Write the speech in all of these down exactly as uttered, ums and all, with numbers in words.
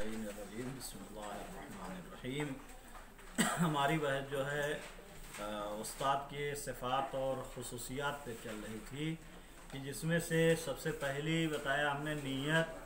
मिनश्शैतानिर्रजीम बिस्मिल्लाहिर्रहमानिर्रहीम। हमारी बहस जो है उस्ताद के सिफ़ात और ख़ुसूसियात पे चल रही थी कि जिसमें से सबसे पहली बताया हमने नीयत,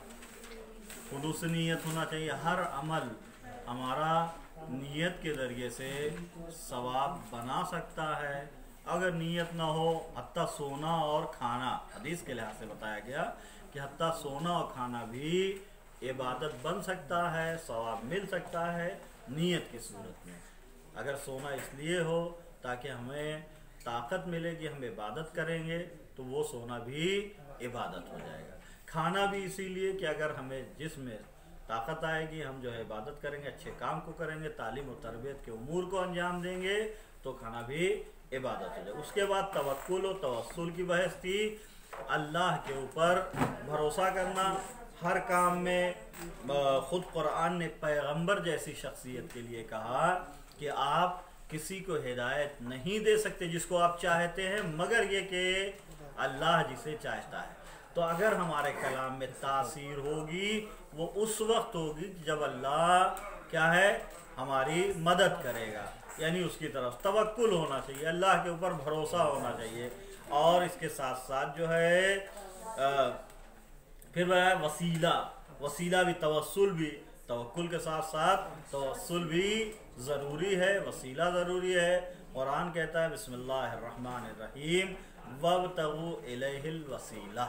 खुलूस नीयत होना चाहिए। हर अमल हमारा नीयत के ज़रिए से सवाब बना सकता है। अगर नीयत ना हो, हत्ता सोना और खाना, हदीस के लिहाज से बताया गया कि हत्ता सोना और खाना भी इबादत बन सकता है, सवाब मिल सकता है नीयत की सूरत में। अगर सोना इसलिए हो ताकि हमें ताकत मिलेगी, हम इबादत करेंगे तो वो सोना भी इबादत हो जाएगा। खाना भी इसीलिए कि अगर हमें जिसमें ताकत आएगी, हम जो है इबादत करेंगे, अच्छे काम को करेंगे, तालीम और तरबियत के उमूर को अंजाम देंगे तो खाना भी इबादत हो जाएगा। उसके बाद तवक्कुल और तवस्सुल की बहस थी। अल्लाह के ऊपर भरोसा करना हर काम में। ख़ुद कुरान ने पैगंबर जैसी शख्सियत के लिए कहा कि आप किसी को हिदायत नहीं दे सकते जिसको आप चाहते हैं, मगर ये कि अल्लाह जिसे चाहता है। तो अगर हमारे कलाम में तासीर होगी वो उस वक्त होगी जब अल्लाह क्या है हमारी मदद करेगा, यानी उसकी तरफ तवक्कुल होना चाहिए, अल्लाह के ऊपर भरोसा होना चाहिए। और इसके साथ साथ जो है आ, फिर वह वसीला, वसीला भी, तवस्सुल भी, तवक्कुल के साथ साथ तवस्सुल भी ज़रूरी है, वसीला ज़रूरी है। कुरान कहता है बिस्मिल्लाहिर्रहमानिर्रहीम वब्तगू इलैहिल वसीला,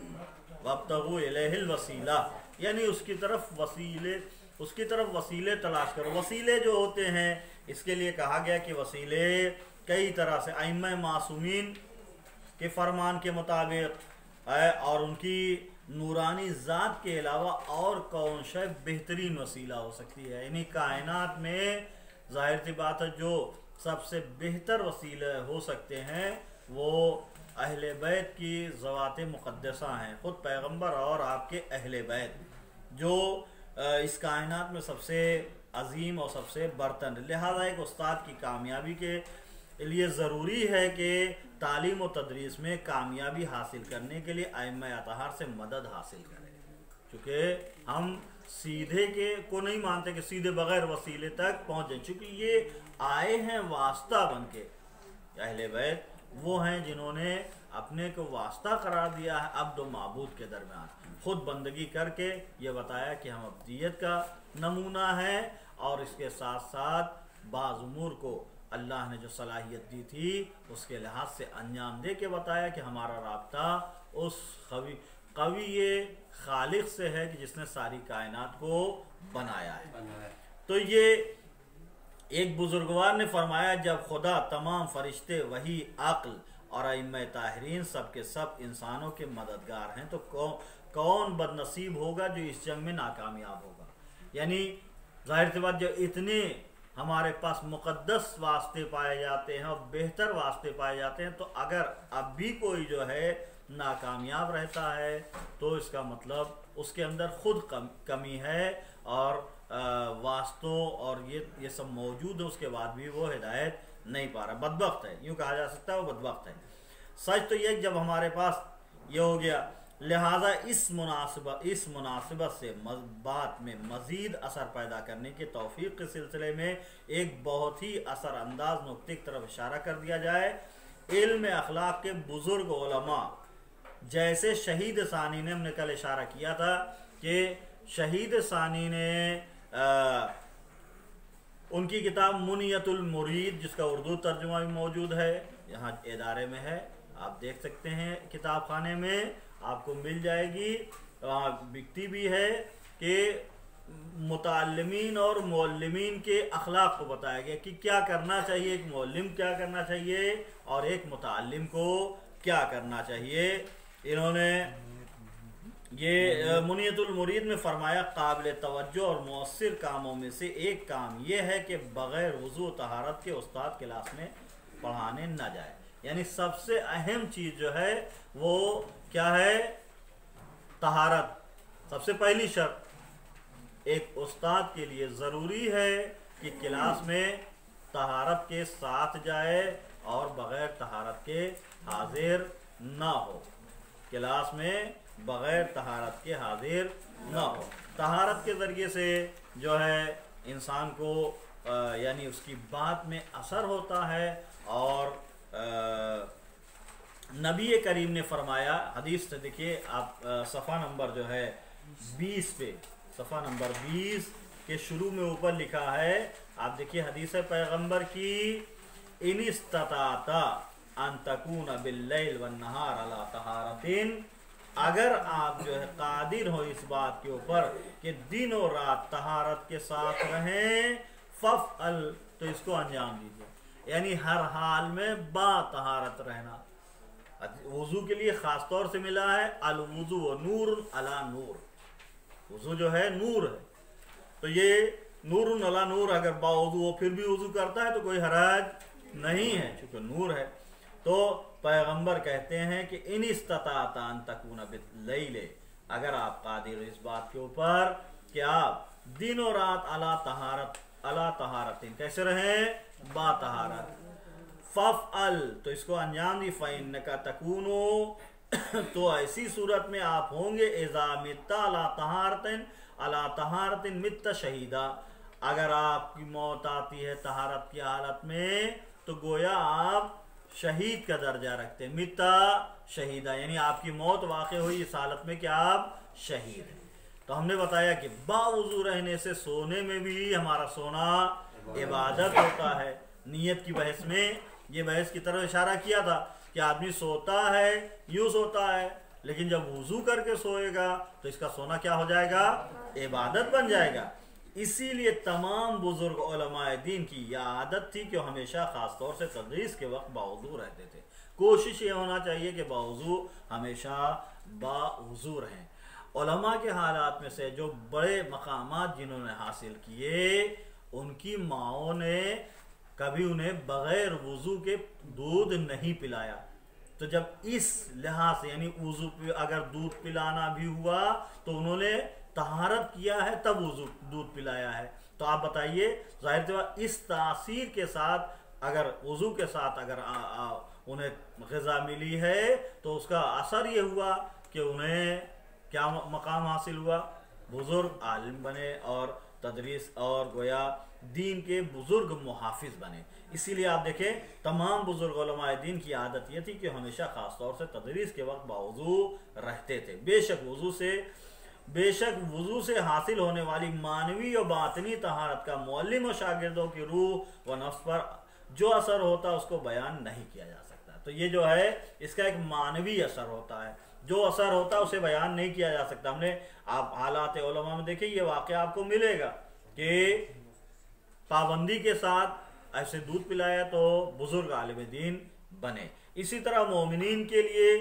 वब्तगू इलैहिल वसीला, यानी उसकी तरफ वसीले, उसकी तरफ वसीले तलाश करो। वसीले जो होते हैं इसके लिए कहा गया कि वसीले कई तरह से अइम्मा मासूमीन के फरमान के मुताबिक है और उनकी नूरानी ज़ात के अलावा और कौन सा बेहतरीन वसीला हो सकती है। यानी कायनात में ज़ाहिर सी बात है जो सबसे बेहतर वसीले हो सकते हैं वो अहले बैत की ज़वात मुक़द्दसा हैं। ख़ुद पैगंबर और आपके अहले बैत जो इस कायनात में सबसे अजीम और सबसे बरतर। लिहाजा एक उस्ताद की कामयाबी के लिए ज़रूरी है कि तालीम और तदरीस में कामयाबी हासिल करने के लिए अइम्मा अतहार से मदद हासिल करें, क्योंकि हम सीधे के को नहीं मानते कि सीधे बग़ैर वसीले तक पहुँचें, चूँकि ये आए हैं वास्ता बन के। अहले बैत वो हैं जिन्होंने अपने को वास्ता करार दिया है अब्द व माबूद के दरमियान, ख़ुद बंदगी करके ये बताया कि हम अब्दियत का नमूना है। और इसके साथ साथ बाज़ उमूर को अल्लाह ने जो सलाहियत दी थी उसके लिहाज से अंजाम दे के बताया कि हमारा राब्ता उस कवि कवि खालिक से है कि जिसने सारी कायनात को बनाया है। तो ये एक बुजुर्गवार ने फरमाया जब खुदा तमाम फरिश्ते वही अक्ल और अइम्मा ताहिरीन सब के सब इंसानों के मददगार हैं तो कौन कौन बदनसीब होगा जो इस जंग में नाकामयाब होगा। यानी जाहिर सी बात जो इतने हमारे पास मुक़द्दस वास्ते पाए जाते हैं और बेहतर वास्ते पाए जाते हैं, तो अगर अब भी कोई जो है नाकामयाब रहता है तो इसका मतलब उसके अंदर ख़ुद कम, कमी है और वास्तों और ये ये सब मौजूद है, उसके बाद भी वो हिदायत नहीं पा रहा, बदबख्त है, यूँ कहा जा सकता है वो बदबख्त है। सच तो ये जब हमारे पास ये हो गया, लिहाजा इस मुनासिबत इस मुनासिबत से बात में मज़ीद असर पैदा करने के तौफ़ीक़ के सिलसिले में एक बहुत ही असरअंदाज नुक्ते की तरफ इशारा कर दिया जाए। इल्म अखलाक के बुज़ुर्ग उलमा जैसे शहीद सानी ने, हमने कल इशारा किया था कि शहीद सानी ने आ, उनकी किताब मुनियतुल मुरीद जिसका उर्दू तर्जुमा भी मौजूद है, यहाँ इदारे में है, आप देख सकते हैं किताब खाने में आपको मिल जाएगी, बिकती भी है कि मुताल्लिमीन और मुअल्लिमीन के अखलाक को बताया गया कि क्या करना चाहिए, एक मुअल्लिम क्या करना चाहिए और एक मुताल्लिम को क्या करना चाहिए। इन्होंने ये मुनियतुल मुरीद में फरमाया काबिल तवज्जो और मौसर कामों में से एक काम यह है कि बग़ैर वज़ू तहारत के उस्ताद क्लास में पढ़ाने न जाए। यानी सबसे अहम चीज़ जो है वो क्या है, तहारत। सबसे पहली शर्त एक उस्ताद के लिए ज़रूरी है कि क्लास में तहारत के साथ जाए और बग़ैर तहारत के हाजिर ना हो। क्लास में बग़ैर तहारत के हाजिर ना हो। तहारत के ज़रिए से जो है इंसान को यानी उसकी बात में असर होता है। और आ, नबी करीम ने फरमाया, हदीस से देखिए आप, सफ़ा नंबर जो है बीस पे, सफ़ा नंबर बीस के शुरू में ऊपर लिखा है, आप देखिए हदीस है पैगंबर की, इन इस्तताता अन तकून बिल्लैल वन्नहार अला तहारतिन, अगर आप जो है कादिर हो इस बात के ऊपर कि दिन और रात तहारत के साथ रहें, फफ़अल, तो इसको अंजाम दीजिए। यानी हर हाल में बा तहारत रहना। वुज़ू के लिए ख़ास तौर से मिला है अल वुज़ू व नूर अला नूर, वुज़ू जो है नूर है, तो ये नूर अला नूर, अगर बावुज़ू वो फिर भी वुज़ू करता है तो कोई हराज नहीं है, चूँकि नूर है। तो पैगंबर कहते हैं कि इन इस्तताअता अन तकूना बिल्लैल, अगर आप कादिर इस बात के ऊपर कि आप दिन और रात अला तहारत, अला तहारतिन कैसे रहें, बा तहारत, फफ़अल, तो इसको अंजाम दी, फ़इन्नका तकूनो, तो ऐसी सूरत में आप होंगे, इज़ा मित्ता अला तहारतिन, अला तहारतिन मित्ता शहीदा, अगर आपकी मौत आती है तहारत की हालत में तो गोया आप शहीद का दर्जा रखते हैं। मित्ता शहीदा यानी आपकी मौत वाक़ हुई इस हालत में कि आप शहीद हैं। तो हमने बताया कि बावुज़ू रहने से सोने में भी हमारा सोना इबादत होता है। नीयत की बहस में ये बहस की तरफ इशारा किया था कि आदमी सोता है, यूँ सोता है, लेकिन जब वुज़ू करके सोएगा तो इसका सोना क्या हो जाएगा, इबादत बन जाएगा। इसीलिए तमाम बुजुर्ग उलमाए दीन की यह आदत थी कि हमेशा ख़ास तौर से तदरीस के वक्त बावुज़ू रहते थे। कोशिश ये होना चाहिए कि बावुज़ू हमेशा बावुज़ू रहें। उलमा के हालात में से जो बड़े मकामात जिन्होंने हासिल किए, उनकी माओं ने कभी उन्हें बग़ैर वुज़ू के दूध नहीं पिलाया। तो जब इस लिहाज से यानी वुज़ू अगर दूध पिलाना भी हुआ तो उन्होंने तहारत किया है तब वुज़ू दूध पिलाया है। तो आप बताइए, ज़ाहिर सी बात इस तासीर के साथ अगर वुज़ू के साथ अगर आ, आ, उन्हें ग़िज़ा मिली है तो उसका असर ये हुआ कि उन्हें क्या मकाम हासिल हुआ, बुज़ुर्ग आलिम बने और तदरीस और गोया दीन के बुज़ुर्ग मुहाफिज बने। इसीलिए आप देखें तमाम बुज़ुर्ग उलमाए दीन की आदत ये थी कि हमेशा ख़ास तौर से तदरीस के वक्त बावुज़ू रहते थे। बेशक वुज़ू से बेशक वुज़ू से हासिल होने वाली मानवी और बातनी तहारत का मुअल्लिम और शागिर्दों की रूह व नफ्स पर जो असर होता है उसको बयान नहीं किया जा सकता। तो ये जो है इसका एक मानवी असर होता है, जो असर होता है उसे बयान नहीं किया जा सकता। हमने आप हालात उलमा में देखे, ये वाक़या आपको मिलेगा कि पाबंदी के साथ ऐसे दूध पिलाया तो बुजुर्ग आलिम दीन बने। इसी तरह मोमिनीन के लिए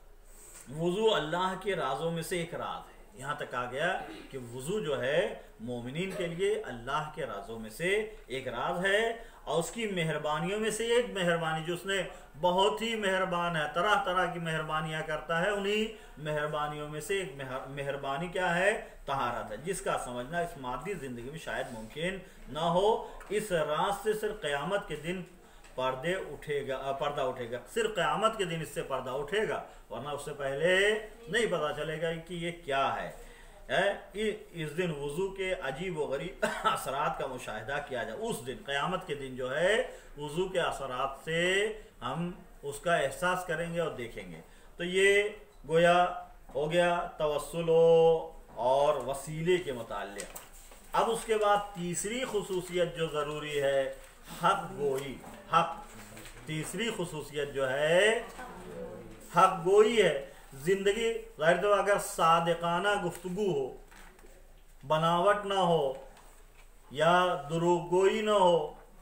वुज़ू अल्लाह के राज़ों में से एक राज है। यहाँ तक आ गया कि वुज़ू जो है मोमिनीन के लिए अल्लाह के राज़ों में से एक राज है और उसकी मेहरबानियों में से एक मेहरबानी जो उसने बहुत ही मेहरबान है, तरह तरह की मेहरबानियाँ करता है, उन्हीं मेहरबानियों में से एक मेहरबानी क्या है, तहारत है, जिसका समझना इस मादी ज़िंदगी में शायद मुमकिन ना हो। इस राज से सिर्फ क़यामत के दिन पर्दे उठेगा, पर्दा उठेगा, सिर्फ क़यामत के दिन इससे पर्दा उठेगा, वरना उससे पहले नहीं पता चलेगा कि ये क्या है। है इस दिन वुज़ू के अजीब व गरीब असरात का मुशाहिदा किया जाए। उस दिन क़यामत के दिन जो है वुज़ू के असरात से हम उसका एहसास करेंगे और देखेंगे। तो ये गोया हो गया तवस्सुलो और वसीले के मुताल्लिक़। अब उसके बाद तीसरी खुसूसियत जो ज़रूरी है, हक़ गोई। हक़ तीसरी खुसूसियत जो है हक़ गोई है। ज़िंदगी ज़ाहिर तो अगर सादिकाना गुफ्तगू हो, बनावट ना हो या दुरूग गोई ना हो,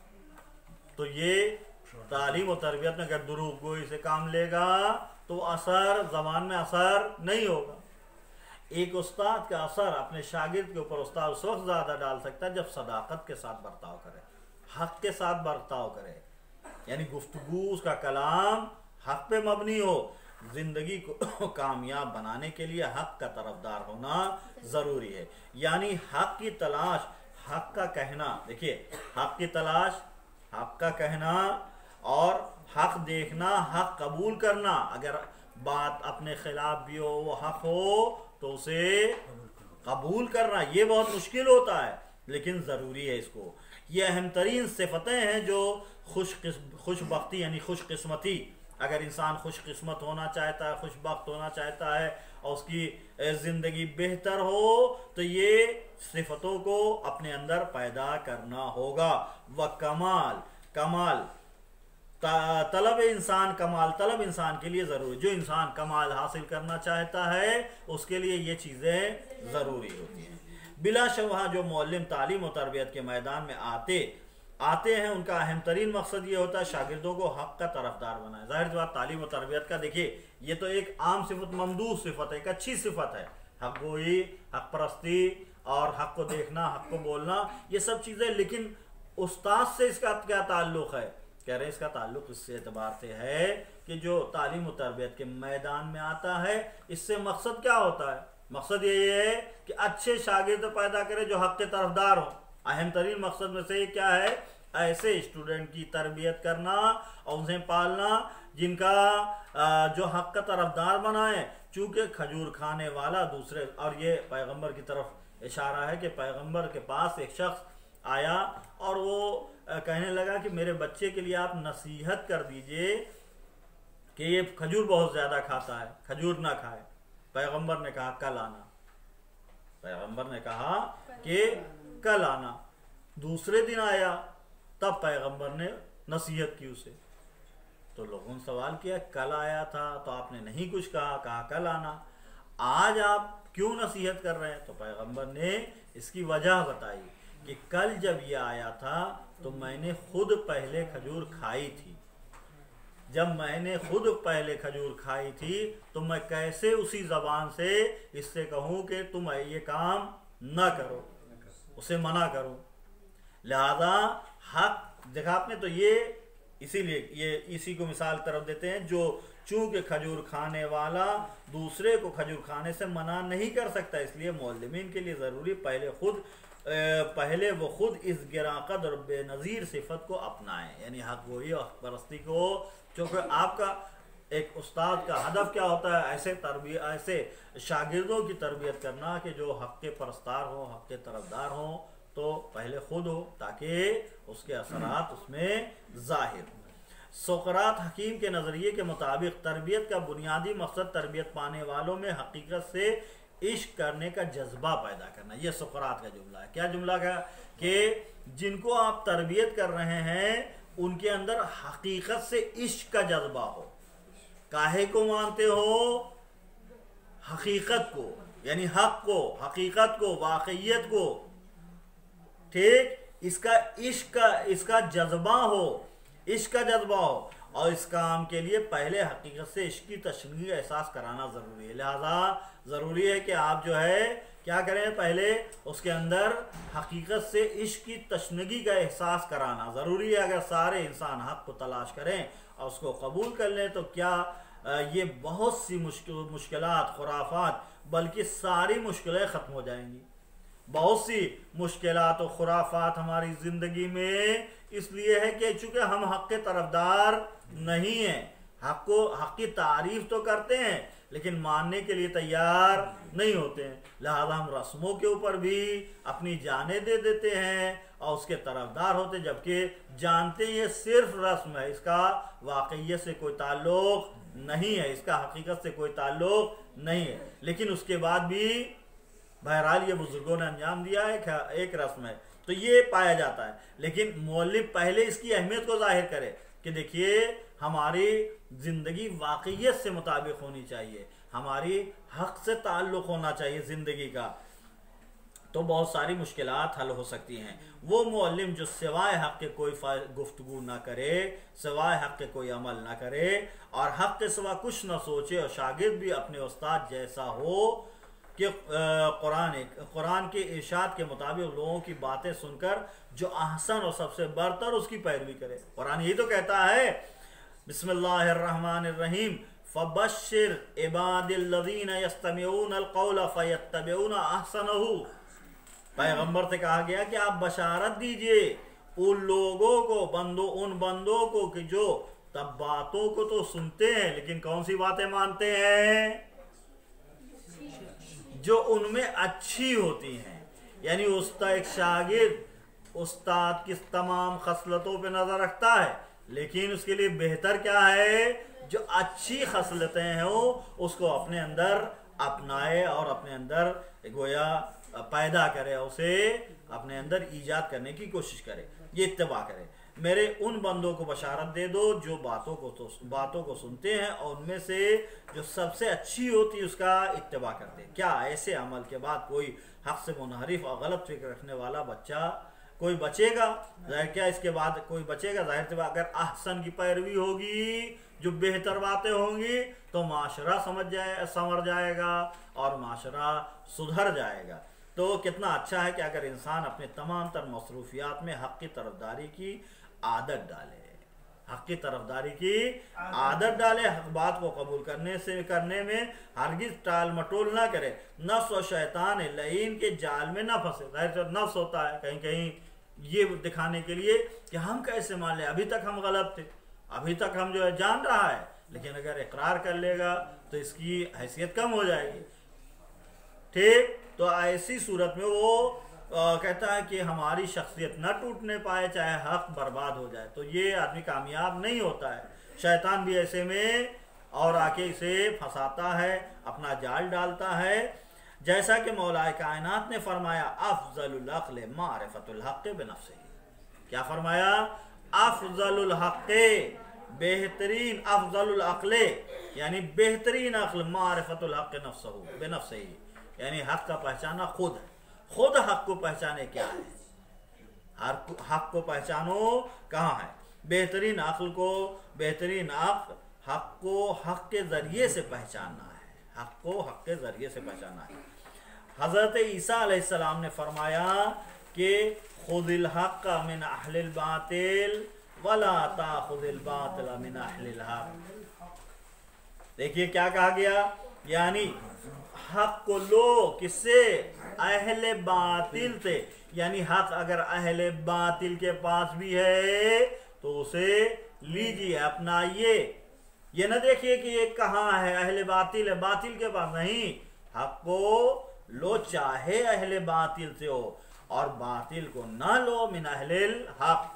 तो ये तालीम और तरबियत में अगर दुरूग गोई से काम लेगा तो असर ज़बान में असर नहीं होगा। एक उस्ताद का असर अपने शागिर्द के ऊपर उस्ताद उस वक्त ज़्यादा डाल सकता है जब सदाकत के साथ बर्ताव करे, हक़ के साथ बर्ताव करे, यानी गुफ्तगू उसका कलाम हक़ पे मबनी हो। ज़िंदगी को कामयाब बनाने के लिए हक़ का तरफदार होना ज़रूरी है, यानी हक़ की तलाश, हक़ का कहना। देखिए हक़ की तलाश, हक़ का कहना और हक़ देखना, हक़ कबूल करना। अगर बात अपने खिलाफ भी हो, वो हक हो तो उसे कबूल करना ये बहुत मुश्किल होता है, लेकिन ज़रूरी है इसको। ये अहम तरीन सिफतें हैं जो खुश खुशबख्ती यानी खुशकिस्मती, अगर इंसान खुशकिस्मत होना चाहता है, खुशबख्त होना चाहता है और उसकी ज़िंदगी बेहतर हो, तो ये सिफतों को अपने अंदर पैदा करना होगा। व कमाल कमाल तलब इंसान कमाल तलब इंसान के लिए ज़रूरी, जो इंसान कमाल हासिल करना चाहता है उसके लिए ये चीज़ें ज़रूरी होती हैं। बिला शुबहा जो मुअल्लिम तालीम और तरबियत के मैदान में आते आते हैं उनका अहम तरीन मकसद ये होता है शागिर्दों को हक़ का तरफदार बनाए। ज़ाहिर सी बात तालीम और तरबियत का देखिए ये तो एक आम सिफत, ममदूह सिफत है, एक अच्छी सिफत है, हक़ गोई, हक़ परस्ती और हक़ को देखना, हक़ को बोलना, ये सब चीज़ें। लेकिन उस्ताद से इसका क्या ताल्लुक़ है? कह रहे हैं इसका ताल्लुक़ इस एतबार से है कि जो तालीम और तरबियत के मैदान में आता है, इससे मकसद क्या होता है? मकसद ये है कि अच्छे शागिर्द पैदा करे जो हक़ के तरफदार हों। अहम तरीन मकसद में से क्या है? ऐसे स्टूडेंट की तरबियत करना और उन्हें पालना जिनका जो हक़ का तरफदार बनाए। चूँकि खजूर खाने वाला दूसरे, और ये पैगंबर की तरफ इशारा है कि पैगंबर के पास एक शख्स आया और वो कहने लगा कि मेरे बच्चे के लिए आप नसीहत कर दीजिए कि ये खजूर बहुत ज़्यादा खाता है, खजूर ना खाए। पैगंबर ने कहा कल आना, पैगंबर ने कहा कि कल आना। दूसरे दिन आया, तब पैगंबर ने नसीहत की उसे। तो लोगों ने सवाल किया कल आया था तो आपने नहीं कुछ कहा, कहा कल आना, आज आप क्यों नसीहत कर रहे हैं? तो पैगंबर ने इसकी वजह बताई कि कल जब ये आया था तो मैंने खुद पहले खजूर खाई थी। जब मैंने खुद पहले खजूर खाई थी तो मैं कैसे उसी ज़बान से इससे कहूँ कि तुम ये काम न करो, उसे मना करो। लिहाजा हक देखा आपने, तो ये इसीलिए ये इसी को मिसाल तरफ देते हैं जो चूँकि खजूर खाने वाला दूसरे को खजूर खाने से मना नहीं कर सकता, इसलिए मुअल्लिमीन के लिए ज़रूरी पहले खुद पहले वो खुद इस गिराकत और बेनज़ीर सिफत को अपनाएं, यानी हक़ गोई और हक़ परस्ती को। क्योंकि आपका एक उस्ताद का हदफ क्या होता है? ऐसे तरबियत ऐसे शागिर्दों की तरबियत करना कि जो हक़ के परस्तार हों, हक़ के तरफदार हों, तो पहले खुद हो ताकि उसके असरात उसमें ज़ाहिर हों। सुक़रात हकीम के नज़रिए के मुताबिक तरबियत का बुनियादी मकसद तरबियत पाने वालों में हकीकत से इश्क करने का जज्बा पैदा करना। ये सुक़रात का जुमला है। क्या जुमला का? कि जिनको आप तरबियत कर रहे हैं उनके अंदर हकीकत से इश्क का जज्बा हो। काहे को मानते हो? हकीकत को, यानी हक को, हकीकत को, वाक़इयत को, ठीक, इसका इश्क का इसका जज्बा हो, इश्क का जज्बा हो। और इस काम के लिए पहले हकीकत से इश्क की तशनीह का एहसास कराना ज़रूरी है। लिहाजा ज़रूरी है कि आप जो है क्या करें? पहले उसके अंदर हकीकत से इश्क की तशनगी का एहसास कराना ज़रूरी है। अगर सारे इंसान हक़ को तलाश करें और उसको कबूल कर लें तो क्या ये बहुत सी मुश्किल मुश्किलात, खुराफात, बल्कि सारी मुश्किलें ख़त्म हो जाएंगी। बहुत सी मुश्किलात और खुराफात हमारी ज़िंदगी में इसलिए है कि चूँकि हम हक़ के तरफदार नहीं हैं, हक़ को हक़ की तारीफ़ तो करते हैं लेकिन मानने के लिए तैयार नहीं होते हैं। लिहाजा हम रस्मों के ऊपर भी अपनी जानें दे देते हैं और उसके तरफदार होते, जबकि जानते ये सिर्फ रस्म है, इसका वाक़इयत से कोई ताल्लुक़ नहीं है, इसका हकीकत से कोई ताल्लुक़ नहीं है। लेकिन उसके बाद भी बहरहाल ये बुजुर्गों ने अंजाम दिया है, एक रस्म है, तो ये पाया जाता है। लेकिन मौलिम पहले इसकी अहमियत को जाहिर करे कि देखिए हमारी ज़िंदगी वाक़इयत से मुताबिक होनी चाहिए, हमारी हक़ से ताल्लुक़ होना चाहिए ज़िंदगी का, तो बहुत सारी मुश्किलात हल हो सकती हैं। वो मुअल्लिम जो सिवाय हक़ के कोई गुफ्तगू ना करे, सिवाय हक़ के कोई अमल ना करे और हक़ के सिवा कुछ ना सोचे और शागिर्द भी अपने उस्ताद जैसा हो कि कुरान कुरान के इरशाद के मुताबिक लोगों की बातें सुनकर जो अहसन और सबसे बरतर उसकी पैरवी करे। कुरान यही तो कहता है, बिस्मिल्लाहिर्रहमानिर्रहीम, फबश्शिर इबादिल्लज़ीना यस्तमिऊनल क़ौला फ़यत्तबिऊना अहसनहु। पैगंबर से कहा गया कि आप बशारत दीजिए उन लोगों को, बंदों उन बंदों को कि जो तब बातों को तो सुनते हैं लेकिन कौन सी बातें मानते हैं? जो उनमें अच्छी होती हैं। यानी उस्ताद, एक शागिर्द उस्ताद की तमाम खसलतों पे नजर रखता है, लेकिन उसके लिए बेहतर क्या है? जो अच्छी खसलतें हैं वो उसको अपने अंदर अपनाए और अपने अंदर गोया पैदा करे, उसे अपने अंदर ईजाद करने की कोशिश करे, ये इत्तबा करे। मेरे उन बंदों को बशारत दे दो जो बातों को तो बातों को सुनते हैं और उनमें से जो सबसे अच्छी होती है उसका इत्तबा करते हैं। क्या ऐसे अमल के बाद कोई हक से मुनहरिफ और गलत फिक्र रखने वाला बच्चा कोई बचेगा? जाहिर क्या इसके बाद कोई बचेगा? जाहिर सी बात, अगर अहसन की पैरवी होगी, जो बेहतर बातें होंगी, तो माशरा समझ जाए संवर जाएगा और माशरा सुधर जाएगा। तो कितना अच्छा है कि अगर इंसान अपने तमाम तर मसरूफियात में हक की तरफदारी की आदत डाले, हक की तरफदारी की आदत डाले, हक बात को कबूल करने से करने में हरगिज टाल मटोल ना करे, नफ्स और शैतान लईन के जाल में ना फंसे। जाहिर नफ्स होता है कहीं कहीं ये दिखाने के लिए कि हम कैसे मान ले, अभी तक हम गलत थे, अभी तक हम जो है जान रहा है, लेकिन अगर इकरार कर लेगा तो इसकी हैसियत कम हो जाएगी। ठीक, तो ऐसी सूरत में वो आ, कहता है कि हमारी शख्सियत न टूटने पाए, चाहे हक बर्बाद हो जाए, तो ये आदमी कामयाब नहीं होता है। शैतान भी ऐसे में और आके इसे फंसाता है, अपना जाल डालता है। जैसा कि मौलाए कायनात ने फरमाया, अफजलुल अक्ल मारिफतुल हक़ बिनफ्सिही। क्या फरमाया? अफजलुल हक़, बेहतरीन, अफजलुल अक्ल यानी बेहतरीन अक्ल, मारिफतुल हक़ नफ्सहू बिनफ्सिही, यानी हक का पहचाना खुद है। खुद हक को पहचाने क्या है? हर हक को पहचानो कहाँ है? बेहतरीन अक्ल को, बेहतरीन अक्ल हक को हक के जरिए से पहचानना है, हक को हक के जरिए से पहचानना है। हजरत ईसा अलैहिस्सलाम ने फरमाया कि खुदिल हक मिन अहलिल बातिल वला ताखुदिल बातिल मिन अहलिल हक। देखिए क्या कहा गया, यानी हक को लो किससे? अहले बातिल से। यानी हक अगर अहले बातिल के पास भी है तो उसे लीजिए, अपनाइए। ये ना देखिए कि ये कहाँ है, अहले बातिल है, बातिल के पास नहीं। हक को लो चाहे अहले बातिल से हो, और बातिल को ना लो मिन अहलिल हक।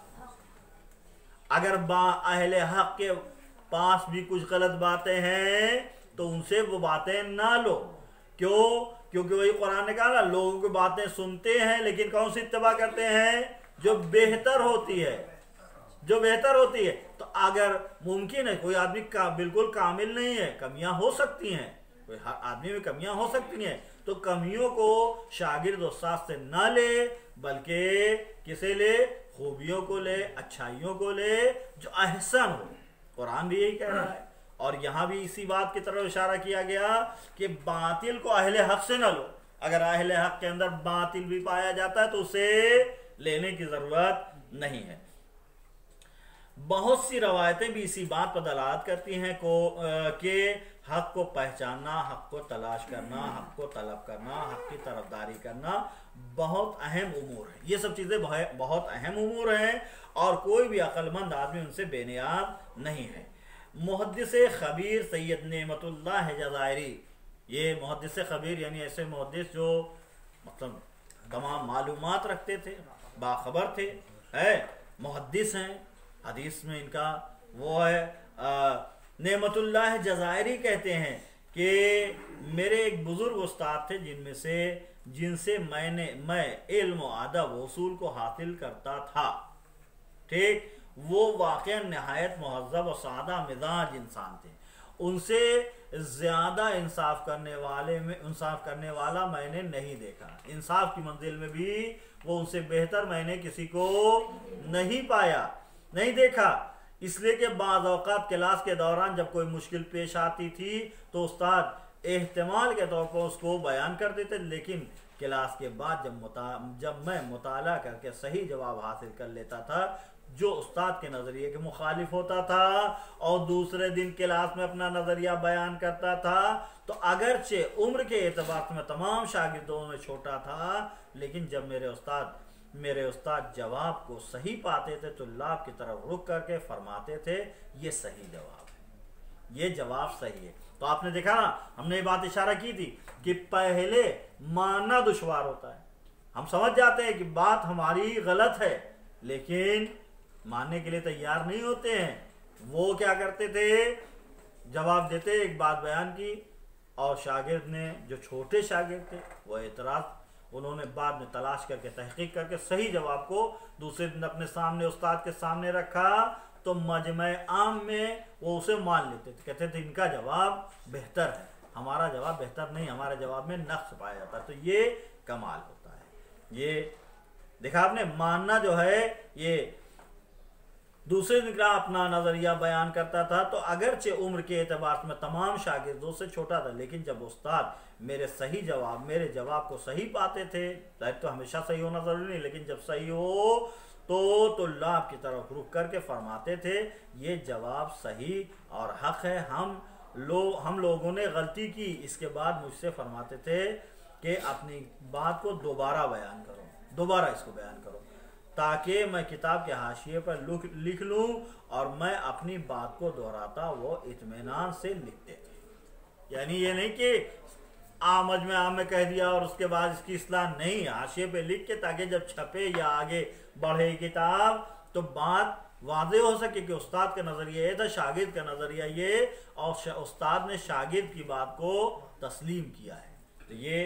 अगर बा अहले हक के पास भी कुछ गलत बातें हैं तो उनसे वो बातें ना लो। क्यों? क्योंकि वही कुरान ने कहा ना, लोगों की बातें सुनते हैं लेकिन कौन सी इत्तबा करते हैं? जो बेहतर होती है, जो बेहतर होती है। तो अगर मुमकिन है, कोई आदमी का बिल्कुल कामिल नहीं है, कमियां हो सकती हैं, कोई आदमी में कमियां हो सकती हैं, तो कमियों को शागिर्द उस्ताद से ना ले, बल्कि किसे ले? खूबियों को ले, अच्छाइयों को ले, जो अहसन हो। कुरान भी यही कह रहा है, और यहाँ भी इसी बात की तरफ इशारा किया गया कि बातिल को अहले हक से न लो। अगर अहले हक के अंदर बातिल भी पाया जाता है तो उसे लेने की जरूरत नहीं है। बहुत सी रवायतें भी इसी बात पर दलालत करती हैं को कि हक को पहचानना, हक को तलाश करना, हक को तलब करना, हक की तरफदारी करना बहुत अहम उमूर है। ये सब चीज़ें बहुत अहम उमूर हैं और कोई भी अक्लमंद आदमी उनसे बेनियाद नहीं है। मुहद्दिस खबीर सैयद नेमतुल्लाह जज़ायरी, ये मुहद्दिस खबीर यानी ऐसे मुहद्दिस जो मतलब तमाम मालूमात रखते थे, बाखबर थे, है मुहद्दिस हैं, हदीस में इनका वो है। नेमतुल्लाह जज़ायरी कहते हैं कि मेरे एक बुजुर्ग उस्ताद थे जिनमें से जिनसे मैंने मैं इल्म व अदब उसूल को हासिल करता था। ठीक, वो वाक़ई नहायत मुहज़्ज़ब और सादा मिजाज इंसान थे। उनसे ज़्यादा इंसाफ करने वाले में इंसाफ करने वाला मैंने नहीं देखा। इंसाफ की मंजिल में भी वो उनसे बेहतर मैंने किसी को नहीं पाया, नहीं देखा। इसलिए कि बाज़ औक़ात क्लास के दौरान जब कोई मुश्किल पेश आती थी तो उस्ताद एहतमाल के तौर पर उसको बयान कर देते, लेकिन क्लास के बाद जब मुता जब मैं मुताला करके सही जवाब हासिल कर लेता था जो उस्ताद के नज़रिए के मुखालिफ होता था और दूसरे दिन क्लास में अपना नज़रिया बयान करता था, तो अगरचे उम्र के एतबार से मैं तमाम शागिर्दों में छोटा था, लेकिन जब मेरे उस्ताद मेरे उस्ताद जवाब को सही पाते थे तो लाभ की तरफ रुक करके फरमाते थे ये सही जवाब है, ये जवाब सही है। तो आपने देखा ना, हमने ये बात इशारा की थी कि पहले मानना दुश्वार होता है। हम समझ जाते हैं कि बात हमारी गलत है, लेकिन मानने के लिए तैयार नहीं होते हैं। वो क्या करते थे, जवाब देते, एक बात बयान की और शागिर्द ने, जो छोटे शागिर्द थे, वो एतराज़ उन्होंने बाद में तलाश करके तहकीक करके सही जवाब को दूसरे दिन अपने सामने उस्ताद के सामने रखा, तो मजमे आम में वो उसे मान लेते थे, कहते थे इनका जवाब बेहतर है, हमारा जवाब बेहतर नहीं, हमारे जवाब में नक्स पाया जाता है। तो ये कमाल होता है। ये देखा आपने, मानना जो है ये दूसरे दिन का अपना नज़रिया बयान करता था। तो अगरचे उम्र के एतबार से मैं तमाम शागिर्दों से छोटा था, लेकिन जब उस्ताद मेरे सही जवाब मेरे जवाब को सही पाते थे, तो हमेशा सही होना ज़रूरी नहीं, लेकिन जब सही हो तो तुल्लाब की तरफ रुक करके फरमाते थे ये जवाब सही और हक है, हम लोग हम लोगों ने गलती की। इसके बाद मुझसे फरमाते थे कि अपनी बात को दोबारा बयान करो, दोबारा इसको बयान करो, ताकि मैं किताब के हाशिए पर लिख लूँ, और मैं अपनी बात को दोहराता वो इत्मीनान से लिखते थे। यानी ये नहीं कि आमज में आम में कह दिया और उसके बाद इसकी इस्लाह नहीं, हाशिए पे लिख के, ताकि जब छपे या आगे बढ़े किताब तो बात वाज़ेह हो सके कि उस्ताद का नज़रिया ये था, शागिर्द का नज़रिया ये, और उस्ताद ने शागिर्द की बात को तस्लीम किया है। तो ये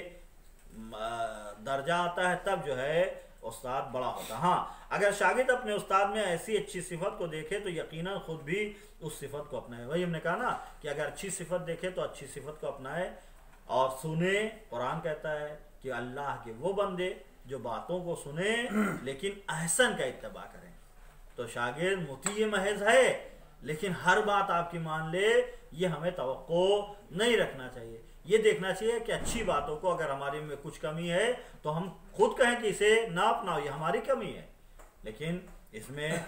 दर्जा आता है, तब जो है उस्ताद बड़ा होता है। हाँ, अगर शागिर्द अपने उस्ताद में ऐसी अच्छी सिफत को देखे तो यकीनन खुद भी उस सिफत को अपनाए। वही हमने कहा ना कि अगर अच्छी सिफत देखे तो अच्छी सिफत को अपनाए और सुने। कुरान कहता है कि अल्लाह के वो बंदे जो बातों को सुने लेकिन अहसन का इत्तबा करें। तो शागिर्द मुती महज है, लेकिन हर बात आपकी मान ले, ये हमें तवक्को नहीं रखना चाहिए। ये देखना चाहिए कि अच्छी बातों को अगर हमारे में कुछ कमी है तो हम खुद कहें कि इसे ना अपनाओ, ये हमारी कमी है, लेकिन इसमें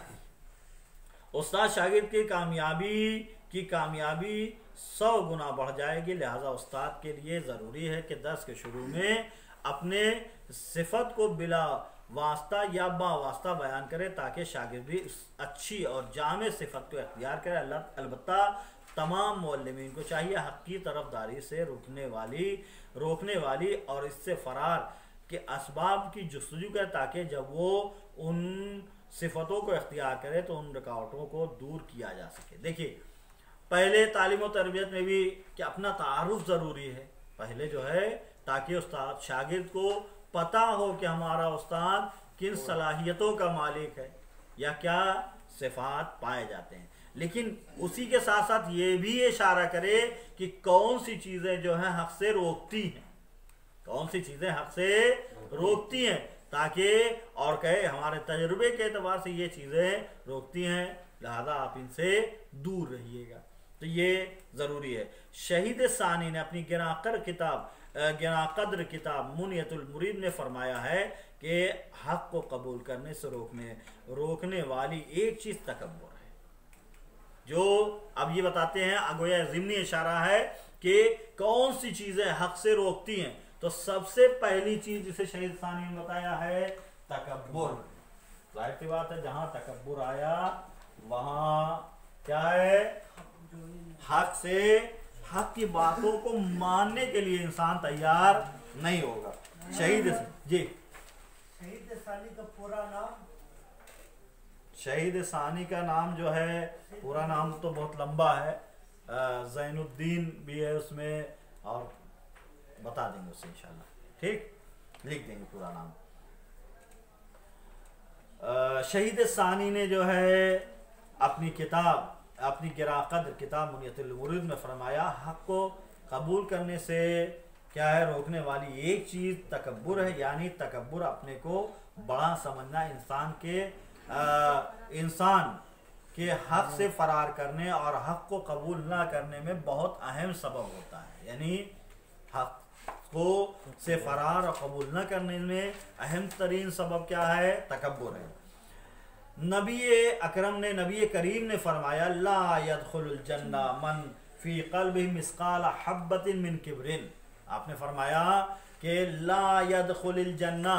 उस्ताद शागिर्द की कामयाबी की कामयाबी सौ गुना बढ़ जाएगी। लिहाजा उस्ताद के लिए ज़रूरी है कि दर्स के शुरू में अपने सिफत को बिला वास्ता या बा वास्ता बयान करे, ताकि शागिर्द भी अच्छी और जामे सिफत को इख्तियार करे। अल्लाह अलबत्ता तमाम मुअल्लिमीन को चाहिए हक़ की तरफदारी से रोकने वाली रोकने वाली और इससे फ़रार के असबाब की जुस्तजू करे, ताकि जब वो उन सिफतों को इख्तियार करे तो उन रुकावटों को दूर किया जा सके। देखिए, पहले तालीम और तरबियत में भी कि अपना तारुफ ज़रूरी है पहले जो है, ताकि उस्ताद शागिर्द को पता हो कि हमारा उस्ताद किन सलाहियतों का मालिक है या क्या सिफात पाए जाते हैं। लेकिन उसी के साथ साथ ये भी इशारा करे कि कौन सी चीज़ें जो हैं हक़ से रोकती हैं, कौन सी चीज़ें हक़ से रोकती हैं, ताकि और कहे हमारे तजुर्बे के एतबार से ये चीज़ें रोकती हैं, लिहाजा आप इनसे दूर रहिएगा। तो ये ज़रूरी है। शहीद सानी ने अपनी गिराकर किताब गिराकद्र किताब मुनियतुल मुरीद में फरमाया है कि हक़ को कबूल करने से रोकने रोकने वाली एक चीज़ तकब्बुर है। जो अब ये बताते हैं, अगोया ज़िम्नी इशारा है कि कौन सी चीज़ें हक़ से रोकती हैं, तो सबसे पहली चीज़ जिसे शहीद सानी ने बताया है तकब्बुर। जाहिर सी बात है, जहाँ तकब्बुर आया वहाँ क्या है, हक़ से हक़ की बातों को मानने के लिए इंसान तैयार नहीं होगा। शहीद जी शहीद सानी का पूरा नाम, शहीद सानी का नाम जो है, पूरा नाम तो बहुत लंबा है, ज़ैनुद्दीन भी है उसमें, और बता देंगे उससे इंशाल्लाह, ठीक, लिख देंगे पूरा नाम। शहीद सानी ने जो है अपनी किताब अपनी गिराकद्र किताब मुनियतुल मुरीद में फरमाया, हक़ को कबूल करने से क्या है, रोकने वाली एक चीज़ तकब्बुर है। यानी तकब्बुर अपने को बड़ा समझना इंसान के आ, इंसान के हक़ से फ़रार करने और हक़ को कबूल ना करने में बहुत अहम सबब होता है। यानी हक़ को से फ़रार और कबूल न करने में अहम तरीन सबब क्या है, तकब्बुर है। नबी अकरम ने नबी करीम ने फरमाया, ला यदखुलुल जन्ना मन फी क़ल्बिही मिस्क़ाल हब्बतिन मिन किब्रिन। आपने फरमाया कि ला यदखुलुल जन्ना,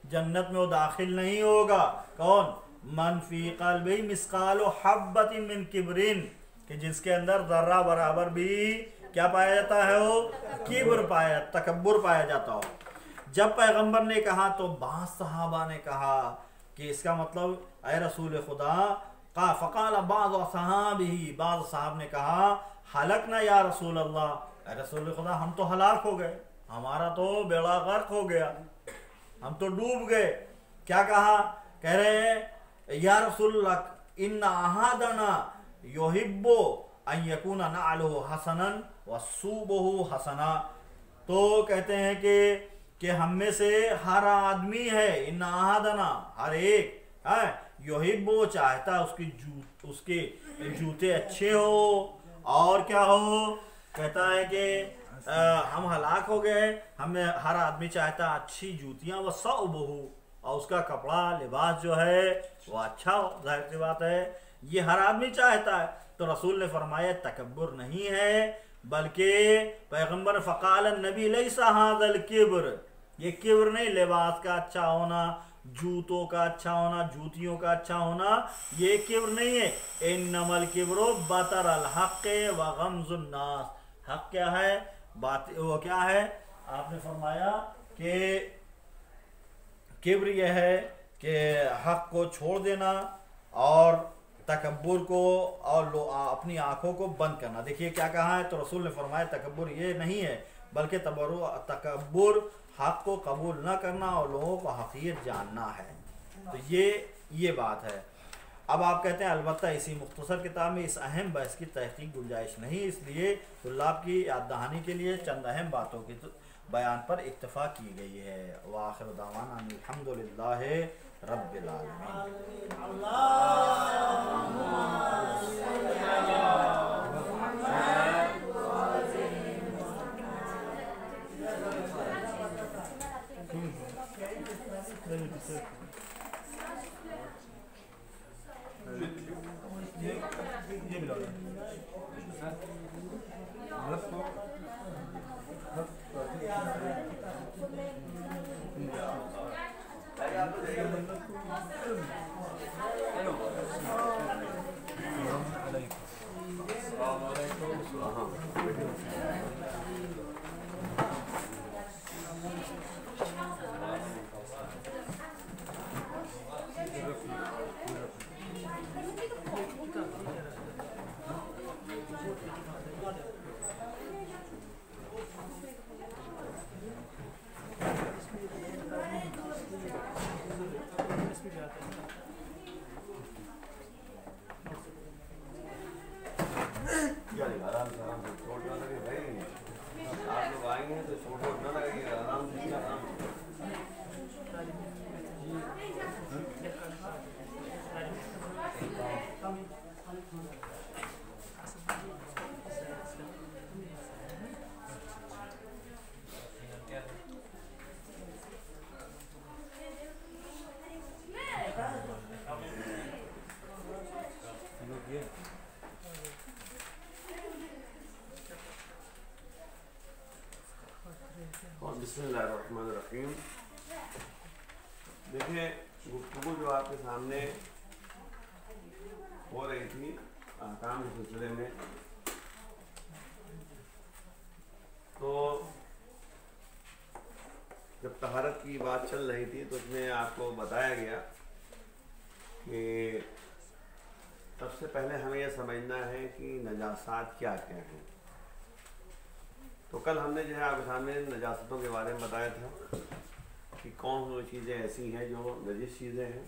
जन्नत में वो दाखिल नहीं होगा। कौन? मन फी क़ल्बी मिस्काल हब्बतिन मिन किब्रिन, कि जिसके अंदर जर्रा बराबर भी क्या पाया जाता है? वो किब्र पाया, तकब्बुर पाया जाता हो। जब पैगंबर ने कहा तो बाज़ सहाबा ने कहा कि इसका मतलब ऐ रसूल खुदा का फ़क़ाल बाज़ सहाबी, बाज़ साहब ने कहा हलक ना या रसूल अल्लाह, ऐ रसूल खुदा हम तो हलाक हो गए, हमारा तो बेड़ा गर्क हो गया, हम तो डूब गए। क्या कहा? कह रहे या रसूल इन्ना अहादना युहिब्बु अन यकूना नअलुहु हसनन व सूबुहु हसना। तो कहते हैं कि कि हम में से हर आदमी है, इन्ना अहादना हर एक है, युहिब्बु चाहता है उसकी जू उसके जूते अच्छे हो, और क्या हो? कहता है कि आ, हम हलाक हो गए, हमें हर आदमी चाहता है अच्छी जूतियां व सौबहु, और उसका कपड़ा लिबास जो है वो अच्छा हो, जाहिर सी बात है ये हर आदमी चाहता है। तो रसूल ने फरमाया तकब्बुर नहीं है, बल्कि पैगंबर फ़क़ाल नबी लैसा हाज़ल किब्र, ये किब्र नहीं, लिबास का अच्छा होना, जूतों का अच्छा होना, जूतियों का अच्छा होना, ये किब्र नहीं है। इन्नमल किब्रो बतरल हक़ व गम्ज़ुन नास, हक़ क्या है? बात वो क्या है? आपने फरमाया कि किब्र यह है कि हक़ को छोड़ देना और तकब्बुर को और लो अपनी आंखों को बंद करना। देखिए क्या कहा है, तो रसूल ने फरमाया तकब्बुर ये नहीं है, बल्कि तकब्बुर हक़ को कबूल न करना और लोगों को हक़ीर जानना है। तो ये ये बात है। अब आप कहते हैं अलबत्ता इसी मुख्तसर किताब में इस अहम बहस की तहकीक गुंजाइश नहीं, इसलिए तुल्लाब की याद दहानी के लिए चंद अहम बातों की तो बयान पर इत्तफा की गई है। व आखिर दावाना अल्हम्दुलिल्लाहि रब्बिल आमीन। बिस्मिल्लाहिर्रहमानिर्रहीम। देखिए गुफ्तगू जो आपके सामने हो रही थी अहकाम के सिलसिले में, तो जब तहारत की बात चल रही थी तो उसमें आपको बताया गया कि सबसे पहले हमें यह समझना है कि नजासात क्या क्या हैं। तो कल हमने जो है आपके सामने नजासतों के बारे में बताया था कि कौन सी चीज़ें ऐसी हैं जो नजिस चीज़ें हैं।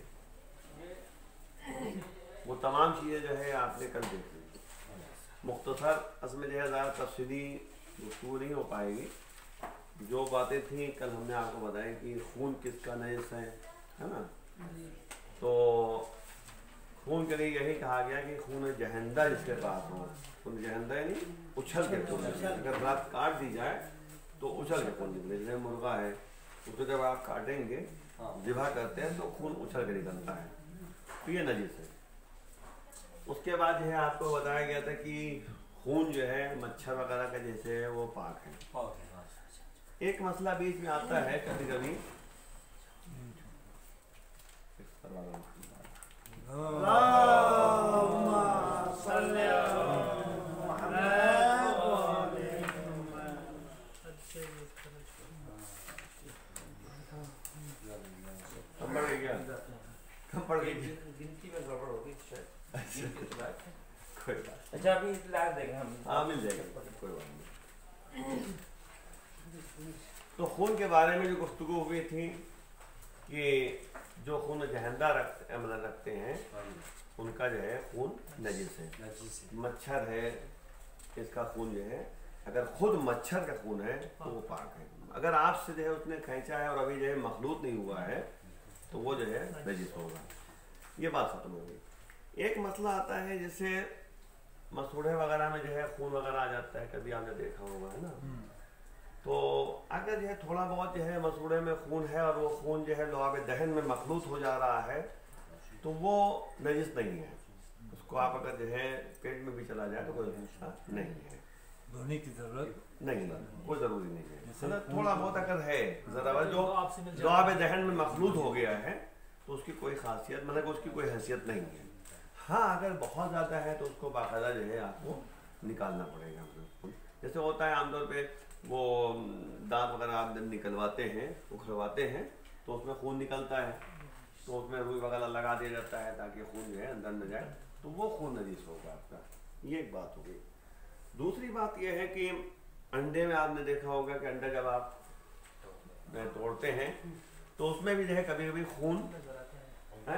वो तमाम चीज़ें जो है आपने कल देखी। मुख्तसर असमें जो है ज़्यादा तफसीली गुफ्तगू नहीं हो पाएगी। जो बातें थी कल हमने आपको बताया कि खून किसका नजिस है, है ना। तो खून के लिए यही कहा गया कि खून जहंदा जिसके पास हो, खून जहंदा यानी उछल के खून निकले। अगर रात काट दी जाए तो उछल के खून निकले। जैसे मुर्गा है, उसको जब आप काटेंगे, ज़िबा करते हैं तो खून उछल के निकलता है, तो ये नजिस है। उसके बाद जो है आपको बताया गया था कि खून जो है मच्छर वगैरह का जैसे है वो पाक है। एक मसला बीच में आता है कभी कभी कम पड़ गई थी? गिनती में गड़बड़ हो गई शायद। गिनती के बाद कोई बात अच्छा अभी ला देंगे हम। हाँ मिल जाएगा, कोई बात नहीं। तो खून के बारे में जो गुफ्तगू हुई थी कि जो खून जहंदा रख मतलब रखते हैं उनका जो है खून नजिस है। मच्छर है, इसका खून जो है अगर खुद मच्छर का खून है तो वो पाक है। अगर आपसे जो है उसने खींचा है और अभी जो है मखलूत नहीं हुआ है तो वो जो है नजिस होगा। ये बात खत्म हो गई। एक मसला आता है जैसे मसूड़े वगैरह में जो है खून वगैरह आ जाता है, कभी आपने देखा होगा है ना। तो अगर जो है थोड़ा बहुत जो है मसूड़े में खून है और वो खून जो है लुआब दहन में मखलूत हो जा रहा है तो वो नजिस नहीं है। उसको आप अगर जो है पेट में भी चला जाए तो कोई समस्या नहीं है, धोने की जरूरत नहीं कोई ज़रूरी नहीं है। मतलब थोड़ा बहुत अगर है ज़रा जो लुआब दहन में मखलूत हो गया है तो उसकी कोई खासियत मतलब उसकी कोई हैसियत नहीं है। हाँ अगर बहुत ज़्यादा है तो उसको बाकायदा जो है आपको निकालना पड़ेगा। जैसे होता है आमतौर पे वो दांत वगैरह आप जब निकलवाते हैं उखड़वाते हैं तो उसमें खून निकलता है तो उसमें रुई वगैरह लगा दिया जाता है ताकि खून जो है अंदर न जाए, तो वो खून नजीस होगा आपका। ये एक बात हो गई। दूसरी बात यह है कि अंडे में आपने देखा होगा कि अंडा जब आप तोड़ते हैं तो उसमें भी जो है कभी कभी खून है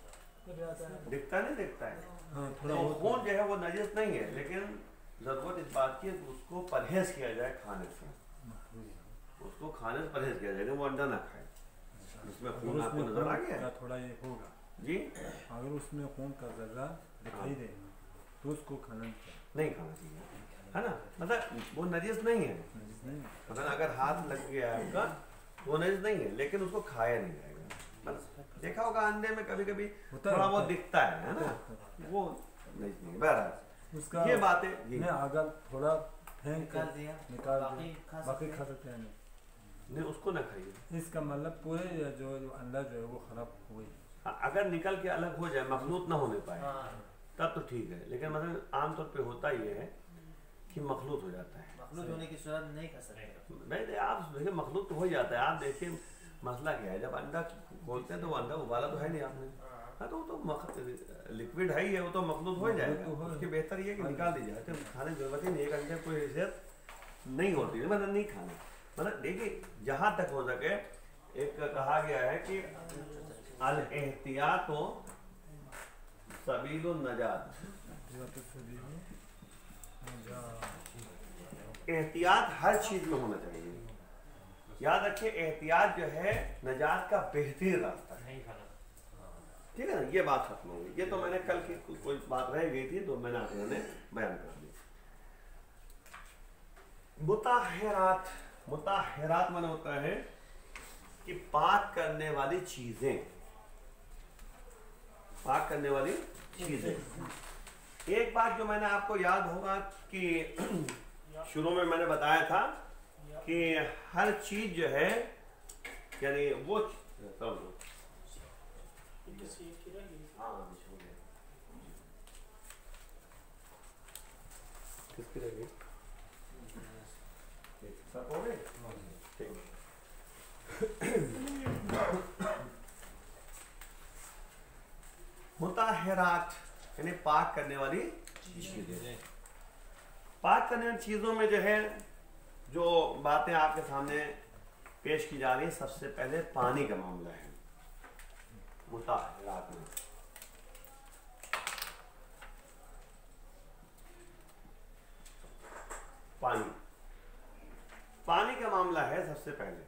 दिखता नहीं दिखता है। हाँ, थोड़ा तो बहुत खून जो है वो नजिस नहीं है, लेकिन ज़रूरत इस बात की है कि उसको परहेज किया जाए खाने से। उसको खाने से परहेज किया जाए, वो अंडा ना खाए उसमें खून आपको नजर आ गया थोड़ा ये होगा जी। अगर उसमें खून का जर्रा दिखाई दे तो उसको खाना नहीं खाना चाहिए है ना, मतलब वो नजिस नहीं है। नहीं। मतलब अगर हाथ लग गया है आपका वो नजिस नहीं है, लेकिन उसको खाया नहीं जाएगा। मतलब देखा होगा अंडे में कभी कभी थोड़ा बहुत दिखता है है ना, वो नजिस नहीं है। बहरहाल उसका ये बातें जी अगर थोड़ा फेंक निकाल कर दिया निकाल बाकी दिया खा बाकी सकते खा हैं। सकते हैं नहीं। नहीं उसको ना खाइए। इसका मतलब पूरे या जो जो अंडा जो है वो खराब हुई। हाँ, अगर निकल के अलग हो जाए मखलूत ना होने पाए हाँ, तब तो ठीक है, लेकिन मतलब आमतौर पे होता ये है कि मखलूत हो जाता है। मखलूत होने की सूरत नहीं खा सकते। मैं आप देखिए मखलूत तो हो ही जाता है। आप देखिए मसला क्या है, जब अंडा खोलते हैं तो वो अंडा उबाला तो है नहीं आपने, हाँ तो वो तो मख लिक्विड है ही है, वो तो मखलूत हो ही जाएगा। उसके बेहतर ये कि निकाल दी जाए, तो खाने की जरूरत ही नहीं। एक अंडे कोई हैसियत नहीं होती है, मतलब नहीं खाना। मतलब देखिए जहाँ तक हो सके, एक कहा गया है कि अल एहतियातो सबीलुन नजात, एहतियात हर चीज में होना चाहिए। याद रखिए एहतियात जो है नजात का बेहतरीन रास्ता है, ठीक है ना। ये बात खत्म हो गई। ये तो मैंने कल की कोई बात रह गई थी तो मैंने आप लोगों ने बयान कर दी। मुताहिरात, मुताहिरात माने होता है कि पाक करने वाली चीजें, पाक करने वाली चीजें। एक बात जो मैंने आपको याद होगा कि शुरू में मैंने बताया था कि हर चीज जो है यानी वो हाँ किसकी रह गई सब हो गए ठीक। मुताहिरात यानी पाक करने वाली चीजें। पाक करने वाली चीजों में जो है जो बातें आपके सामने पेश की जा रही है, सबसे पहले पानी का मामला है मुताहिरात में। पानी पानी का मामला है सबसे पहले।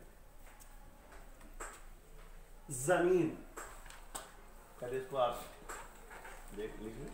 जमीन, पहले इसको आप देख लीजिए।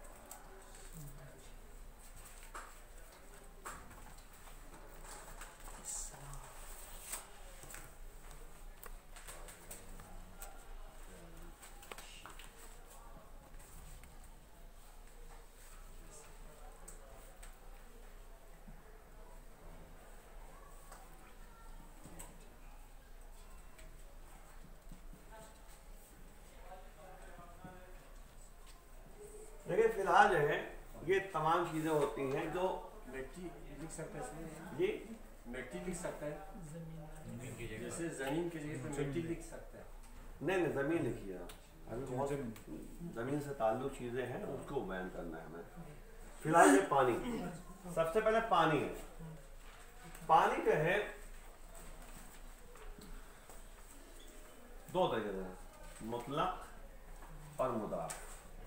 देखिए फिलहाल जो है ये तमाम चीजें होती हैं जो मिट्टी लिख सकते हैं, ये मिट्टी लिख सकता है, जैसे जमीन की जगह पे मिट्टी लिख सकता है। नहीं नहीं ज़मीन लिखिए आप, अभी बहुत ज़मीन से ताल्लुक चीज़ें हैं उसको बयान करना है हमें। फिलहाल ये पानी, सबसे पहले पानी है। पानी जो है दो तरीके से, मुतलक और मुदाफ।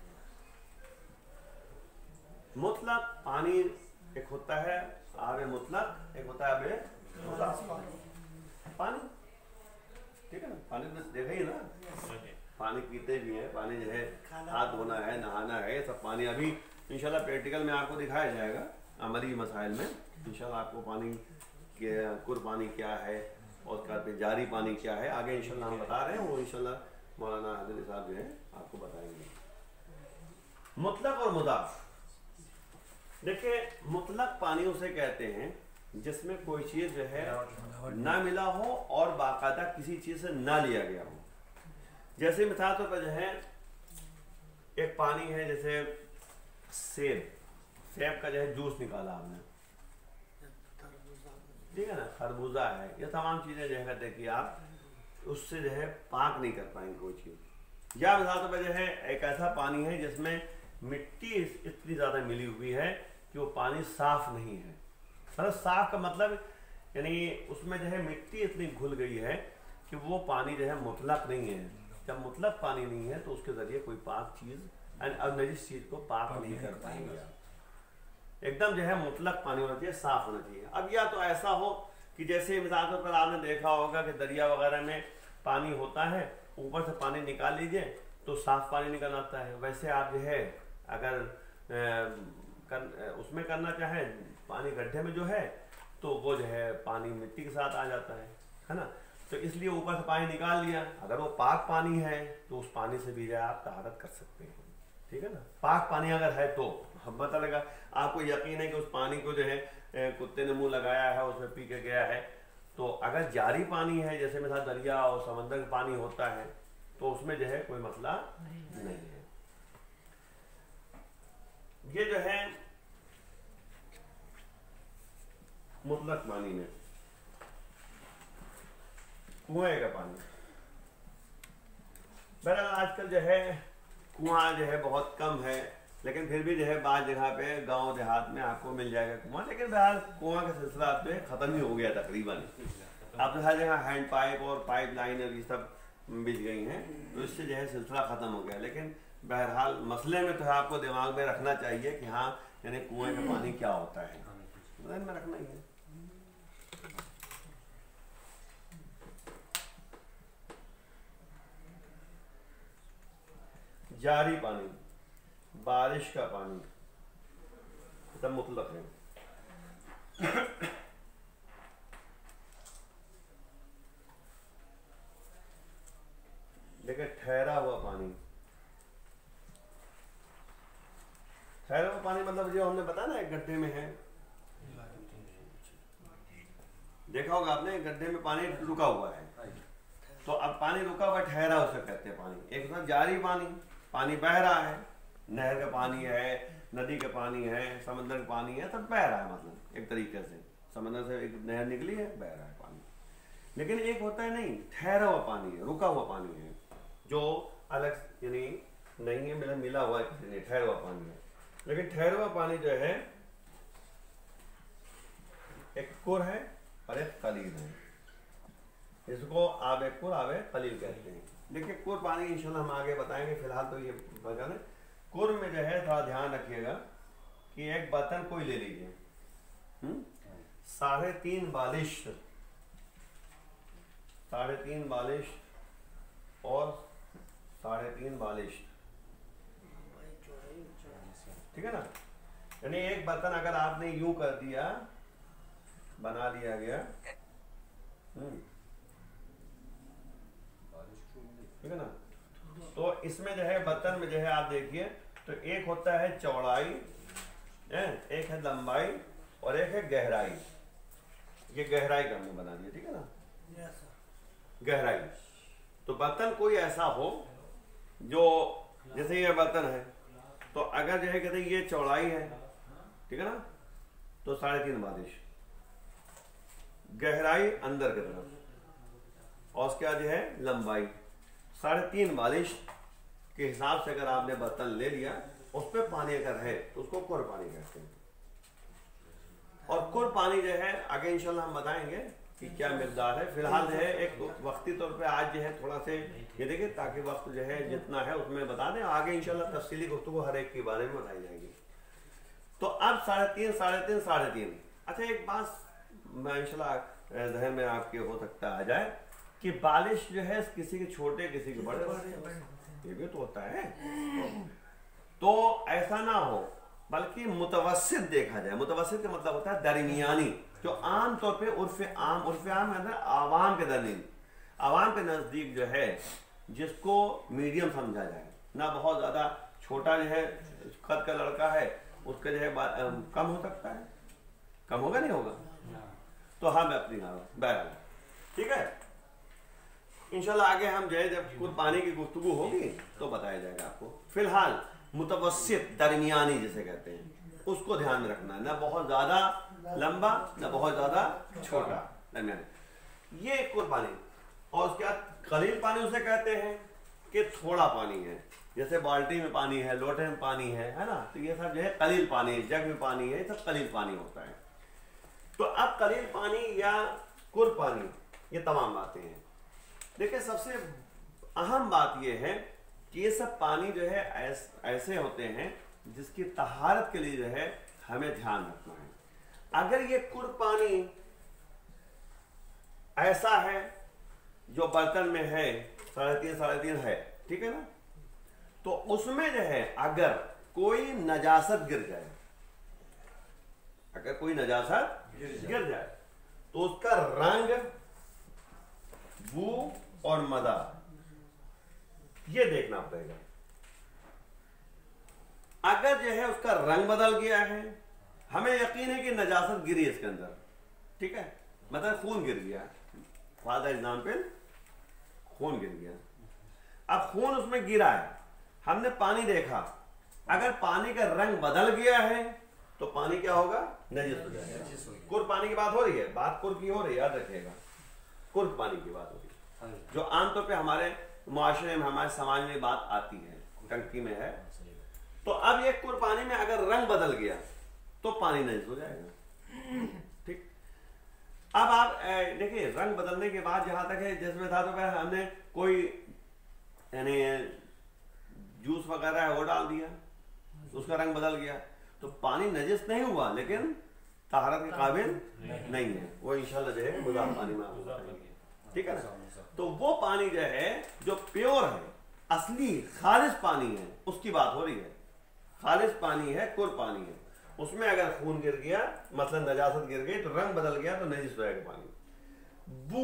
मुतलक पानी एक होता है आबे मुतलक, एक होता है आबे मुदाफ। पानी ठीक है ना, पानी तो देखा ही ना, पानी पीते भी हैं, पानी जो है हाथ धोना है, नहाना है, सब पानी। अभी इंशाल्लाह प्रैक्टिकल में आपको दिखाया जाएगा, अमली मसाइल में इंशाल्लाह आपको पानी के कुर पानी क्या है और उसका फिर जारी पानी क्या है, आगे इंशाल्लाह हम बता रहे हैं, वो इंशाल्लाह मौलाना हाजिर साहब जो है आपको बताएंगे। मुतलक और मुदाफ, देखिए मुतलक पानी उसे कहते हैं जिसमें कोई चीज़ जो है ना मिला हो और बाकायदा किसी चीज़ से ना लिया गया हो। जैसे मिसाल तौर पर जो है एक पानी है, जैसे सेब, सेब का जो है जूस निकाला आपने, ठीक है ना, खरबूजा है, ये तमाम चीज़ें जो है कहते हैं कि आप उससे जो है पाक नहीं कर पाएंगे कोई चीज़। या मिसाल तौर पर जो है एक ऐसा पानी है जिसमें मिट्टी इतनी ज़्यादा मिली हुई है कि वो पानी साफ नहीं है। मतलब साफ का मतलब यानी उसमें जो है मिट्टी इतनी घुल गई है कि वो पानी जो है मुतलक नहीं है। जब मुतलक पानी नहीं है तो उसके ज़रिए कोई पाक चीज़ और नजिस चीज़ को पाक नहीं कर पाएंगे आप। एकदम जो है मुतलक पानी होना चाहिए, साफ होना चाहिए। अब या तो ऐसा हो कि जैसे मिसाल तौर पर आपने देखा होगा कि दरिया वगैरह में पानी होता है, ऊपर से पानी निकाल लीजिए तो साफ पानी निकल आता है। वैसे आप जो है अगर कर, उसमें करना चाहें पानी गड्ढे में जो है तो वो जो है पानी मिट्टी के साथ आ जाता है, है ना। तो इसलिए ऊपर से पानी निकाल लिया, अगर वो पाक पानी है तो उस पानी से भी जो है आप तहारत कर सकते हैं, ठीक है ना। पाक पानी अगर है तो हम पता लगा, आपको यकीन है कि उस पानी को जो है कुत्ते ने मुंह लगाया है, उसमें पी के गया है। तो अगर जारी पानी है, जैसे मेरे साथ दरिया और समंदर का पानी होता है, तो उसमें जो है कोई मसला नहीं, नहीं है। ये जो है मुतलक पानी में कुएं का पानी, बहरहाल आजकल जो है कुआं जो है बहुत कम है, लेकिन फिर भी जो है बाद जगह पे गांव देहात में आपको मिल जाएगा कुआं। लेकिन बहरहाल कुआं का सिलसिला अब जो है ख़त्म ही हो गया तकरीबन। अब तो हर जगह हैंड पाइप और पाइप लाइन और ये सब बिछ गई हैं, तो इससे जो है सिलसिला ख़त्म हो गया। लेकिन बहरहाल मसले में तो आपको दिमाग में रखना चाहिए कि हाँ यानी कुएं का पानी क्या होता है, ध्यान में रखना ही है। जारी पानी, बारिश का पानी सब मुतलक है। देखिए ठहरा हुआ पानी, ठहरा हुआ पानी मतलब जो हमने बताया ना एक गड्ढे में है, देखा होगा आपने, गड्ढे में पानी रुका हुआ है, तो अब पानी रुका हुआ ठहरा उसे कहते हैं पानी। एक तो जारी पानी, पानी बह रहा है, नहर का पानी है, नदी का पानी है, समंदर का पानी है, सब बह रहा है, मतलब एक तरीके से समंदर से एक नहर निकली है, बह रहा है पानी। लेकिन एक होता है नहीं, ठहरा हुआ पानी है, रुका हुआ पानी है, जो अलग यानी नहीं है, मिला मिला हुआ है, ठहरा हुआ पानी है। लेकिन ठहरा हुआ पानी जो है एक कुर है और एक कलील है, इसको आबे कुर आबे कलील कहते हैं। देखिए कुर पानी इंशाल्लाह हम आगे बताएंगे, फिलहाल तो ये बता दें। कुर में जो है थोड़ा ध्यान रखिएगा कि एक बर्तन कोई ले लीजिए, साढ़े तीन बालिश, साढ़े तीन बालिश और साढ़े तीन बालिश, ठीक है ना। यानी एक बर्तन अगर आपने यूं कर दिया, बना दिया गया, ठीक है ना, तो इसमें जो है बर्तन में जो है आप देखिए तो एक होता है चौड़ाई, एक है लंबाई और एक है गहराई। ये गहराई का हमने बना दिया, ठीक है ना, गहराई। तो बर्तन कोई ऐसा हो जो जैसे ये बर्तन है, तो अगर जो है कहते हैं ये चौड़ाई है, ठीक है ना, तो साढ़े तीन बालिश, गहराई अंदर की तरफ, और उसके बाद जो है लंबाई साढ़े तीन बालिश के हिसाब से अगर आपने बर्तन ले लिया, उस पर पानी अगर है तो उसको कुर पानी कहते हैं। और कुर पानी जो है आगे इंशाल्लाह हम बताएंगे कि क्या मिकदार है। फिलहाल जो है एक वक्ती तौर पे आज जो है थोड़ा से ये देखिए, ताकि वक्त जो है जितना है उसमें बता दें, आगे इंशाल्लाह तफसीली गुफ्तगू हर एक के बारे में बताई जाएगी। तो अब साढ़े तीन साढ़े तीन साढ़े तीन अच्छा, एक बात इंशाल्लाह जहन में आपके हो सकता आ जाए कि बालिश जो है किसी के छोटे किसी के बड़े बड़े ये भी तो होता है। तो ऐसा ना हो, बल्कि मुतवस्सित देखा जाए। मुतवस्सित का मतलब होता है दरमियानी, जो आम तौर पे उर्फ आम उर्फ आम के अंदर आवाम के दरमियान आवाम के नज़दीक जो है जिसको मीडियम समझा जाए, ना बहुत ज़्यादा छोटा जो है कद का लड़का है उसका जो है कम हो सकता है, कम होगा नहीं होगा, तो हम अपनी बहरहाल ठीक है। इंशाल्लाह आगे हम जो है जब कुछ पानी की गुफ्तगू होगी तो बताया जाएगा आपको। फिलहाल मुतवस्सित दरमियानी जिसे कहते हैं उसको ध्यान में रखना है, ना बहुत ज्यादा लंबा ना बहुत ज्यादा छोटा, दरमियानी ये कुल पानी। और उसके बाद कलील पानी उसे कहते हैं कि थोड़ा पानी है, जैसे बाल्टी में पानी है, लोटे में पानी है, है ना, तो ये सब जो है कलील पानी, जग में पानी है, ये सब कलील पानी होता है। तो अब कलील पानी या कुल पानी ये तमाम बातें हैं। देखिए सबसे अहम बात यह है कि ये सब पानी जो है ऐस, ऐसे होते हैं जिसकी तहारत के लिए जो है हमें ध्यान रखना है। अगर ये कुर पानी ऐसा है जो बर्तन में है, साढ़े तीन साढ़े तीन है, ठीक है ना, तो उसमें जो है अगर कोई नजासत गिर जाए, अगर कोई नजासत गिर जाए तो उसका रंग, बू और मदा ये देखना पड़ेगा। अगर जो है उसका रंग बदल गया है, हमें यकीन है कि नजासत गिरी इसके अंदर, ठीक है, मतलब खून गिर गया, फॉर एग्जाम्पल खून गिर गया। अब खून उसमें गिरा है, हमने पानी देखा, अगर पानी का रंग बदल गया है तो पानी क्या होगा, नजिस हो जाएगा। कुर पानी की बात हो रही है, बात कुर की हो रही है, याद रखिएगा, कुर पानी की बात हो रही है, जो आमतौर पे हमारे मुआशरे में, हमारे समाज में बात आती है, टंकी में है। तो अब ये कुर पानी में अगर रंग बदल गया तो पानी नजिस हो जाएगा, ठीक। अब आप देखिए रंग बदलने के बाद जहां तक है, जिसमें था तो हमने कोई यानी जूस वगैरह है वो डाल दिया, उसका रंग बदल गया, तो पानी नजिस नहीं हुआ लेकिन तहारत के काबिल नहीं है, वो इंशाल्लाह जो है मुदाफ पानी में आपको बताएंगे, ठीक है ना। तो वो पानी जो है जो प्योर है, असली खालिस पानी है, उसकी बात हो रही है। खालिस पानी है, कुर पानी है, उसमें अगर खून गिर गया, मतलब नजासत गिर गई, तो रंग बदल गया तो नजिस हो जाएगा पानी। बू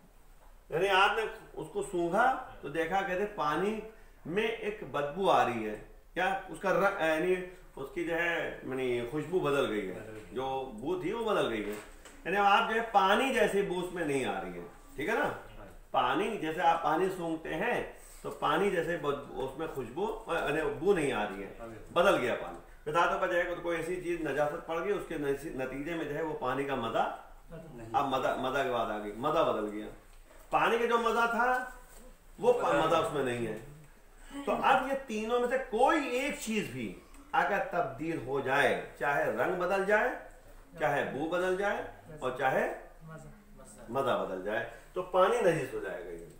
यानी आपने उसको सूंघा तो देखा कहते पानी में एक बदबू आ रही है, क्या उसका रंग यानी उसकी जो है यानी खुशबू बदल गई है, जो बू थी वो बदल गई है, यानी आप जो है पानी जैसी बू उसमें नहीं आ रही है, ठीक है ना। पानी जैसे आप पानी सूंघते हैं तो पानी जैसे उसमें खुशबू बू नहीं आ रही है, बदल गया पानी। बताते पर जाएगा तो कोई ऐसी चीज नजासत पड़ गई, उसके नतीजे में जो है वो पानी का मजा, अब मजा मजा के बाद आ गई, मजा बदल गया, पानी का जो मजा था वो मजा उसमें नहीं है। तो अब ये तीनों में से कोई एक चीज भी अगर तब्दील हो जाए, चाहे रंग बदल जाए, चाहे बू बदल जाए और चाहे मजा बदल जाए, तो पानी नजिस हो जाएगा। ये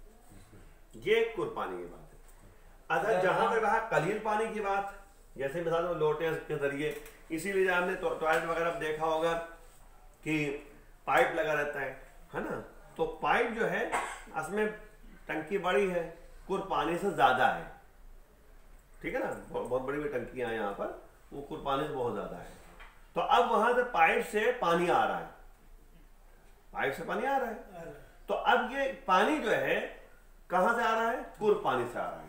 ये कुल पानी की बात है। अच्छा, जहां तक रहा कलील पानी की बात, जैसे मिसाल में लोटे के जरिए, इसीलिए आपने टॉयलेट वगैरह देखा होगा कि पाइप लगा रहता है है ना, तो पाइप जो है उसमें टंकी बड़ी है, कुल पानी से ज्यादा है, ठीक है ना, बहुत बड़ी बड़ी टंकियां यहाँ पर, वो कुल पानी से बहुत ज्यादा है। तो अब वहां से पाइप से पानी आ रहा है, पाइप से पानी आ रहा है, तो अब ये पानी जो है कहां से आ रहा है, कुल पानी से आ रहा है।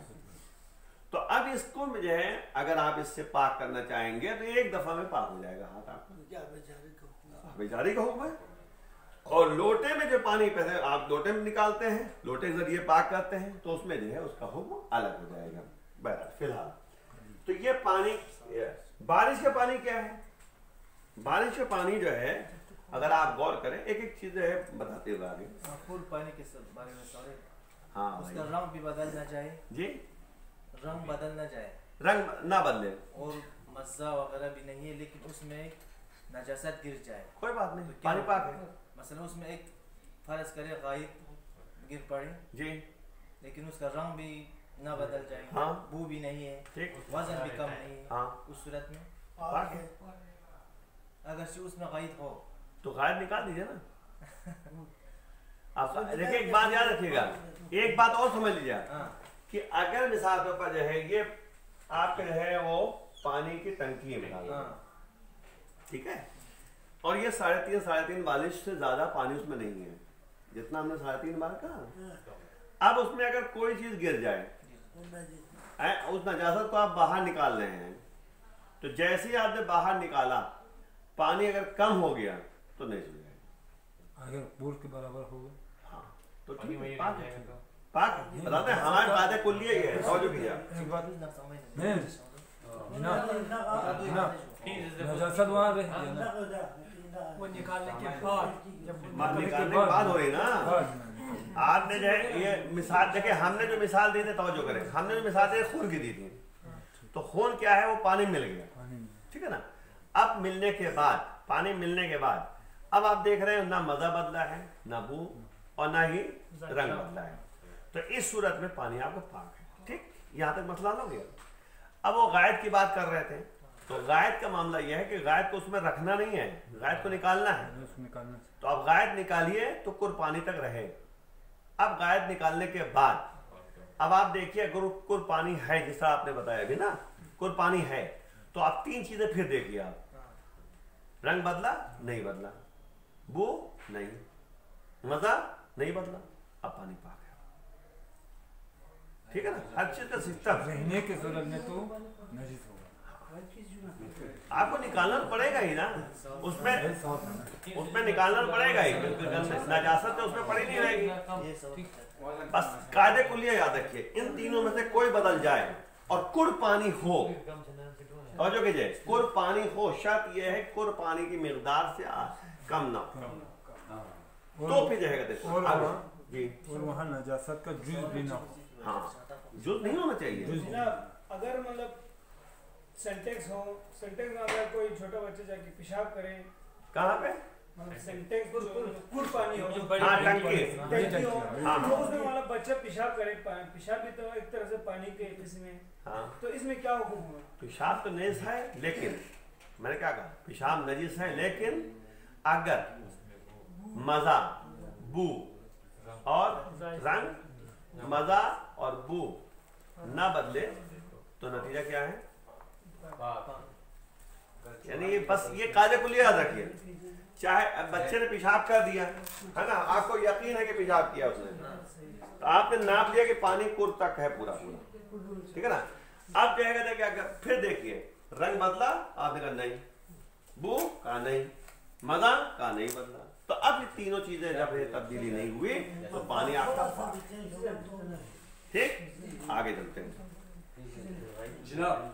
तो अब इसको जो है अगर आप इससे पाक करना चाहेंगे तो एक दफा में पाक हो जाएगा हाथ आपका, बेचारी का हुक्म है। और लोटे में जो पानी पहले आप लोटे में निकालते हैं, लोटे के जरिए पाक करते हैं, तो उसमें जो है उसका हुक्म अलग हो जाएगा। बहरहाल फिलहाल तो ये पानी, बारिश का पानी क्या है, बारिश का पानी जो है अगर आप गौर करें, एक एक चीज है बताते हुए आगे। कुल पानी के बारे में सारे हाँ उसका भाई रंग भी बदलना चाहिए, जी, रंग बदलना चाहिए रंग ना बदले और मज़ा वगैरह भी नहीं है, लेकिन उसमें नजासत गिर जाए कोई बात नहीं, तो क्या पानी पाक है मसलन उसमें एक फर्ज करे गायब गिर पड़े जी, लेकिन उसका रंग भी ना बदल जाए, हाँ बू भी नहीं है, ठीक, वजन भी कम नहीं है, हाँ उस सूरत में पाक है अगर से उसमें गायब हो तो गायब निकाल दीजिए ना। आप देखिए एक बात याद रखिएगा, एक बात और समझ लीजिए हाँ कि अगर मिसाल के ऊपर जो है ये आपके जो है वो पानी की टंकी है मिला हाँ ठीक है, और ये साढ़े तीन साढ़े तीन बारिश से ज्यादा पानी उसमें नहीं है जितना हमने साढ़े तीन बार कहा। अब उसमें अगर कोई चीज गिर जाए ऐ, उस नजासत को आप बाहर निकाल रहे हैं, तो जैसे ही आपने बाहर निकाला पानी अगर कम हो गया तो नहीं सुन जाएगा, अगर पूर्व के बराबर हो गया हाँ तो ठीक है, पाक है, पाक बताते हैं हमारे कायदे कुल्ली ही है, समझो भैया एक बात नहीं जनाब जनाब नजासत वहाँ रह गया ना, वो निकालने के बाद जब बात निकालने के बाद हो रही ना। बाद आपने जो है ये मिसाल देखिए, हमने जो मिसाल दी थी तवज्जो करें, हमने जो मिसाल दी खून की दी थी, तो खून क्या है वो पानी मिल गया पानी में ठीक है ना। अब मिलने के बाद पानी मिलने के बाद अब आप देख रहे हो ना मजा बदला है ना बू और ना ही रंग बदला है, तो इस सूरत में पानी आपको पाक है ठीक। यहाँ तक मसला हो गया। अब वो गायद की बात कर रहे थे, तो गायद का मामला यह है कि गायद को उसमें रखना नहीं है, गायद को निकालना है। उसको निकालना चाहिए। तो अब गायद निकालिए तो कुर पानी तक रहे। अब गायद निकालने के बाद अब आप देखिए अगर कुर पानी है जिस तरह आपने बताया अभी ना, कुर पानी है तो आप तीन चीजें फिर देखिए, आप रंग बदला नहीं बदला, बू नहीं, मजा नहीं बदला, अब पानी पाक है ठीक है ना। हर चीज का सिस्टम रहने के सूरत में तो नजीस होगा, आपको निकालना पड़ेगा ही ना, उसमें उसमें निकालना पड़ेगा ही, नजासत तो उसमें पड़ी नहीं रहेगी। ये सब बस कायदे कुल्लिया याद रखिए, इन तीनों में से कोई बदल जाए और कुर पानी हो, और जो कीजिए कुर पानी हो, शर्त यह है कुर पानी की मिकदार से आ, कम ना हो तो फिर जाएगा और आगे। वहाँ जी और वहाँ नजासत का जुज भी ना हो, हाँ जुज नहीं होना चाहिए। जुज जनाब अगर मतलब सेंटेक्स हो, सेंटेक्स में अगर कोई छोटा बच्चा जाके पेशाब करे, कहाँ पे मतलब सेंटेक्स कुड़ पानी हो, हाँ टंकी टंकी हो, हाँ। तो उसमें मतलब बच्चा पेशाब करे, पा- पेशाब भी तो एक तरह से पानी के किस्म है, हाँ तो इसमें क्या हुक्म होगा? पेशाब तो नजिस है, लेकिन मैंने क्या कहा पेशाब नजिस है, लेकिन अगर मजा बू और रंग मजा और बू ना बदले तो नतीजा क्या है, यानी ये बस ये कायदे को याद रखिए। चाहे अब बच्चे ने पेशाब कर दिया है ना, आपको यकीन है कि पेशाब किया उसने, तो आपने नाप लिया कि पानी कुर तक है पूरा पूरा ठीक है ना। अब क्या कहते क्या कर, फिर देखिए रंग बदला, आपने कहा नहीं, बू कहा नहीं, मजा कहा नहीं बदला, तो अब ये तीनों चीजें जब ये तब्दीली नहीं हुई तो पानी आपका पाक। ठीक, आगे चलते हैं जनाब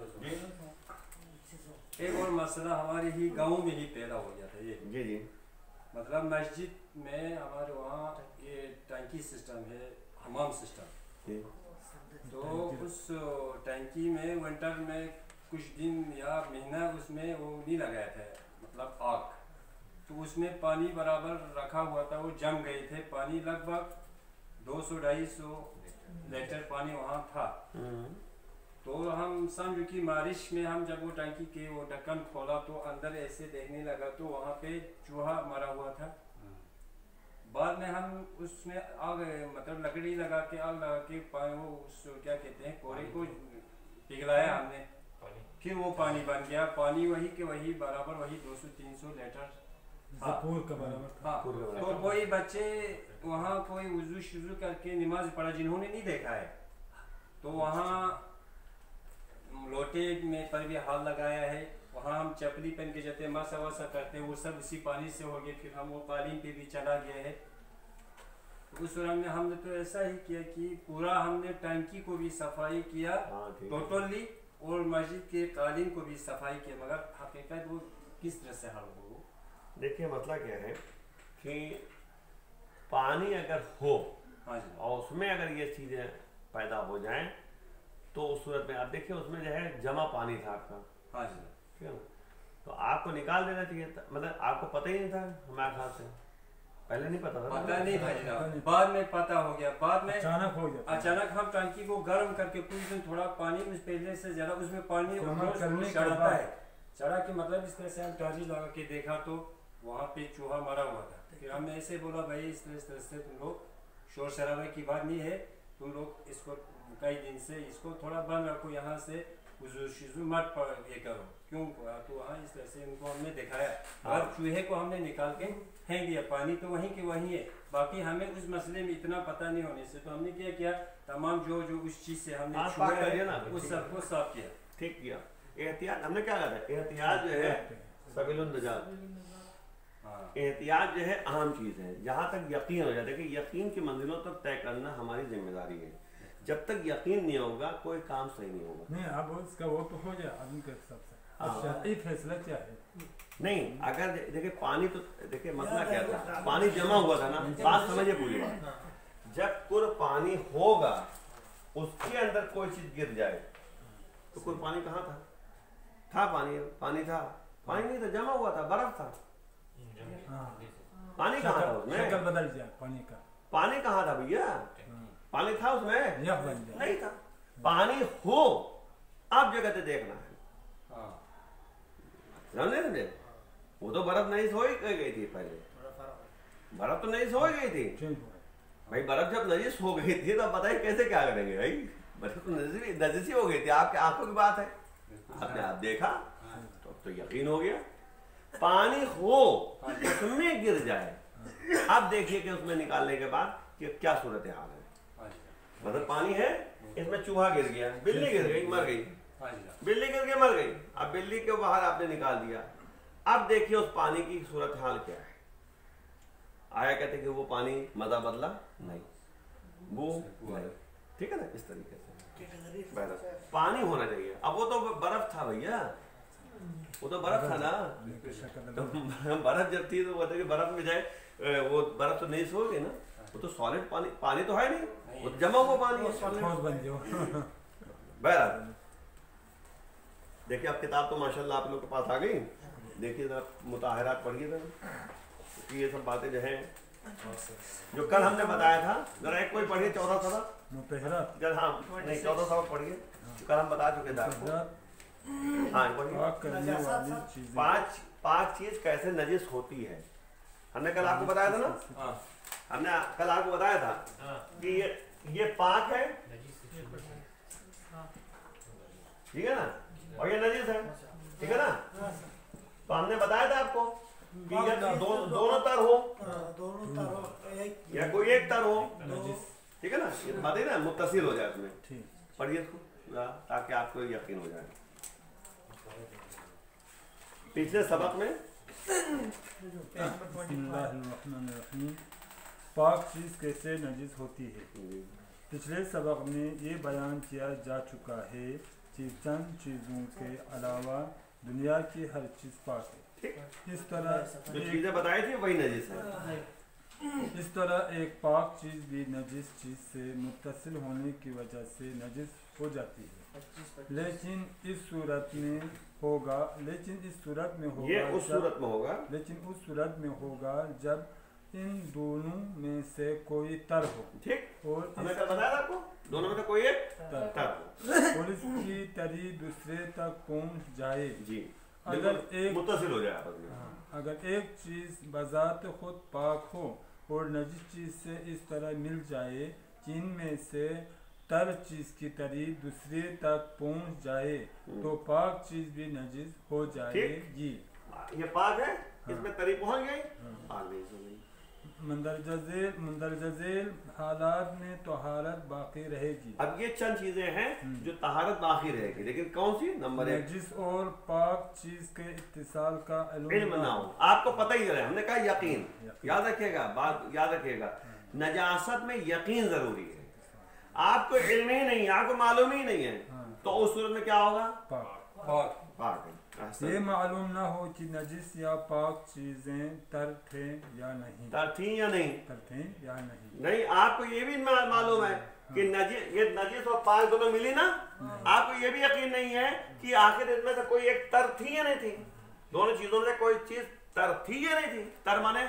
एक और मसला हमारे ही गांव में ही पैदा हो गया था ये, जी जी मतलब मस्जिद में हमारे वहाँ ये टंकी सिस्टम है, हमाम सिस्टम, जी तो उस टंकी में विंटर में कुछ दिन या महीना उसमें वो नहीं लगाया था, मतलब आग, तो उसमें पानी बराबर रखा हुआ था, वो जम गए थे, पानी लगभग दो सौ ढाई सौ लीटर पानी वहाँ था। तो हम समझो कि बारिश में हम जब वो टंकी के वो ढक्कन खोला तो अंदर ऐसे देखने लगा तो वहाँ पे चूहा मरा हुआ था। बाद में हम उसमें आग मतलब लकड़ी लगा के आग लगा के पानी वो उस क्या कहते हैं कोरे को पिघलाया हमने, फिर वो पानी बन गया, पानी वही के वही बराबर वही दो सौ तीन सौ लीटर था। पूर्व का बराबर था। हाँ, तो कोई बच्चे वहाँ कोई वजू शुजू करके नमाज पढ़ा जिन्होंने नहीं देखा है, तो वहाँ लोटे में पर भी हाथ लगाया है, वहाँ हम चपली पहन के जाते हैं, मासा वासा करते हैं, वो सब उसी पानी से हो गए, फिर हम वो कालीन पे भी चला गया है। उस दौरान में हमने तो ऐसा ही किया कि पूरा हमने टंकी को भी सफाई किया टोटली और मस्जिद के कालीन को भी सफाई किया, मगर हकीकत वो किस तरह से हल हो। देखिए मतलब क्या है कि पानी अगर हो हाँ जी। और उसमें अगर ये चीज़ें पैदा हो जाएं तो उस सूरत में आप देखिए उसमें जो है जमा पानी था आपका, हाँ जी। ठीक है ना, तो आपको निकाल देना चाहिए था, मतलब आपको पता ही नहीं था हमारे ख्याल से, पहले नहीं पता था ना? पता नहीं भाई साहब, बाद में पता हो गया, बाद में अचानक हो जाता है। अचानक हम टंकी को गर्म करके कुछ दिन थोड़ा पानी उस पहले से ज्यादा उसमें पानी जमा रोज करने रोज के चढ़ता बाद- है। चढ़ा के मतलब इस तरह से हम टारी लगा के देखा तो वहाँ पे चूहा मरा हुआ था। फिर हमने ऐसे बोला भाई इस तरह इस तरह से तुम लोग शोर शराबे की बात नहीं है, तुम लोग इसको कई दिन से इसको थोड़ा बंद रखो, यहाँ से वुज़ू शुज़ू मत पर ये करो, क्यों तो वहाँ इस तरह से उनको हमने दिखाया। और चूहे को हमने निकाल के फेंक दिया, पानी तो वहीं के वहीं है, बाकी हमें उस मसले में इतना पता नहीं होने से तो हमने क्या किया, तमाम जो जो उस चीज़ से हमने हाँ, छुआ पाक कर दिया है ना, उस ठीक सबको साफ किया। ठीक किया। एहतियात हमने क्या कहा था, एहतियात जो है सबीलुन नजात, हाँ एहतियात जो है अहम चीज़ है। जहाँ तक यकीन हो जाए, देखिए यकीन की मंजिलों तक तय करना हमारी जिम्मेदारी है। जब तक यकीन नहीं होगा कोई काम सही नहीं होगा। नहीं अब उसका वो तो हो जाए आदमी के हिसाब से। हाँ। अब शरई फैसला क्या है? नहीं, अगर दे- देखिए पानी तो देखिए मसला क्या था, पानी जमा हुआ था ना, बात समझिए पूरी बात। जब कुर पानी होगा उसके अंदर कोई चीज गिर जाए तो कोई पानी कहाँ था? था पानी, पानी था, पानी नहीं था, जमा हुआ था, बर्फ था। हाँ। पानी कहाँ था शक्ल शक्ल उसमें? बदल जाए पानी का। पानी कहाँ था भैया? पानी था उसमें? यह बन जाए। नहीं था। पानी हो अब जगह देखना है, हाँ समझे समझे? वो तो बर्फ नहीं सो ही गई थी पहले, बर्फ तो नहीं सो ही गई थी चेंज हो भाई। बर्फ जब नजिस हो गई थी तो बताइए कैसे क्या करेंगे भाई? बर्फ तो नजिस नजिस ही हो गई थी, आपके आंखों की बात है, आपने आप देखा तो अब तो यकीन हो गया। पानी हो उसमें गिर जाए, अब देखिए कि उसमें निकालने के बाद कि क्या सूरत हाल है। हाँ जी। मतलब पानी है, इसमें चूहा गिर गया, बिल्ली गिर गई, मर गई, हाँ जी। बिल्ली गिर के मर गई, अब बिल्ली के बाहर आपने निकाल दिया। अब देखिए उस पानी की सूरत हाल क्या है। आया कहते कि वो पानी मजा बदला नहीं, वो नहीं, ठीक है ना, इस तरीके से बहरहाल पानी होना चाहिए। अब वो तो बर्फ था भैया, वो तो बर्फ था ना, शक्ल तो बदल बर्फ जब थी तो वो कि बर्फ में जाए, वो बर्फ तो नहीं सो गई ना, वो तो सॉलिड पानी, पानी तो है नहीं, वो तो जमा हुआ पानी है सॉलिड। ठोस बन जाओ। बहरहाल देखिए अब किताब तो माशाल्लाह आप लोग के पास आ गई, देखिए जरा मुताहरात पढ़िए जरा, क्योंकि ये सब बातें जो हैं जो कल हमने बताया था, जरा एक कोई पढ़िए चौदह सबक, मुतहरत जरा हाँ नहीं चौदह सबक पढ़िए, जो कल हम बता चुके थे आपको। मुतहरत हाँ पढ़िए। पाक करने वाली चीजें। पांच पांच चीज कैसे नजिस होती है, हमने कल आपको बताया था ना, हाँ हमने कल आपको बताया था कि ये ये पाक है, ठीक है ना, और ये नजिस है, ठीक है ना। तो हमने बताया था आपको कि ये दो, दोनों तर हो दोनों तरफ एक या कोई एक तर हो, नजिस ठीक है ना, ये बात है ना, मुत्तसिल हो जाए उसमें। ठीक। पढ़िए इसको जरा, ताकि आपको यकीन हो जाए। पिछले सबक में बिस्मिल्लाहिर्रहमानिर्रहीम। पाक चीज़ कैसे नजिस होती है। पिछले सबक में ये बयान किया जा चुका है कि चंद चीज़ों के अलावा दुनिया की हर चीज़ पाक है। ठीक, इस तरह जो एक, चीजें बताई थी वही नजिस है। इस तरह एक पाक चीज़ भी नजिस चीज़ से मुत्तसिल होने की वजह से नजिस हो जाती है, लेकिन इस सूरत में होगा लेकिन इस सूरत में होगा ये उस जब- सूरत में होगा, लेकिन उस सूरत में होगा जब इन दोनों में से कोई तर हो ठीक, और हमने इस कल बताया था आपको, दोनों में से कोई एक तर तर हो। और इसकी तरी दूसरे तक पहुंच जाए। जी, अगर बिल्कुल एक मुत्तसिल हो जाए आपस में। हाँ, अगर एक चीज़ बजात खुद पाक हो और नजिस चीज़ से इस तरह मिल जाए कि इनमें से तर चीज़ की तरी दूसरे तक पहुंच जाए तो पाक चीज़ भी नजिस हो जाएगी। ये पाक है, इसमें तरी पहुंच गई, आग नहीं सो गई। मंदरजा झेल मंदरजा झेल हालात में तोहारत बाकी रहेगी। अब ये चंद चीजें हैं जो तहारत बाकी रहेगी, लेकिन कौन सी? नंबर एक, नजिस और पाक चीज़ के इत्तिसाल का इल्म ना हो। आपको पता ही है, हमने कहा यकीन, याद रखिएगा, बात याद रखिएगा, नजासत में यकीन जरूरी है। आपको इल्म ही नहीं है, आपको मालूम ही नहीं है, तो उस सूरत में क्या होगा? पाक पाक पाक है। ये मालूम ना हो कि नजिस या पाक चीजें तर थे या नहीं, तर थी या नहीं, तर थे या नहीं। नहीं आपको ये भी मा- मालूम है कि नजिस, ये नजिस और पाक दोनों मिली ना, आपको ये भी यकीन नहीं है कि आखिर इसमें से कोई एक तर थी या नहीं थी, दोनों चीजों में से कोई चीज तर थी या नहीं थी। तर माने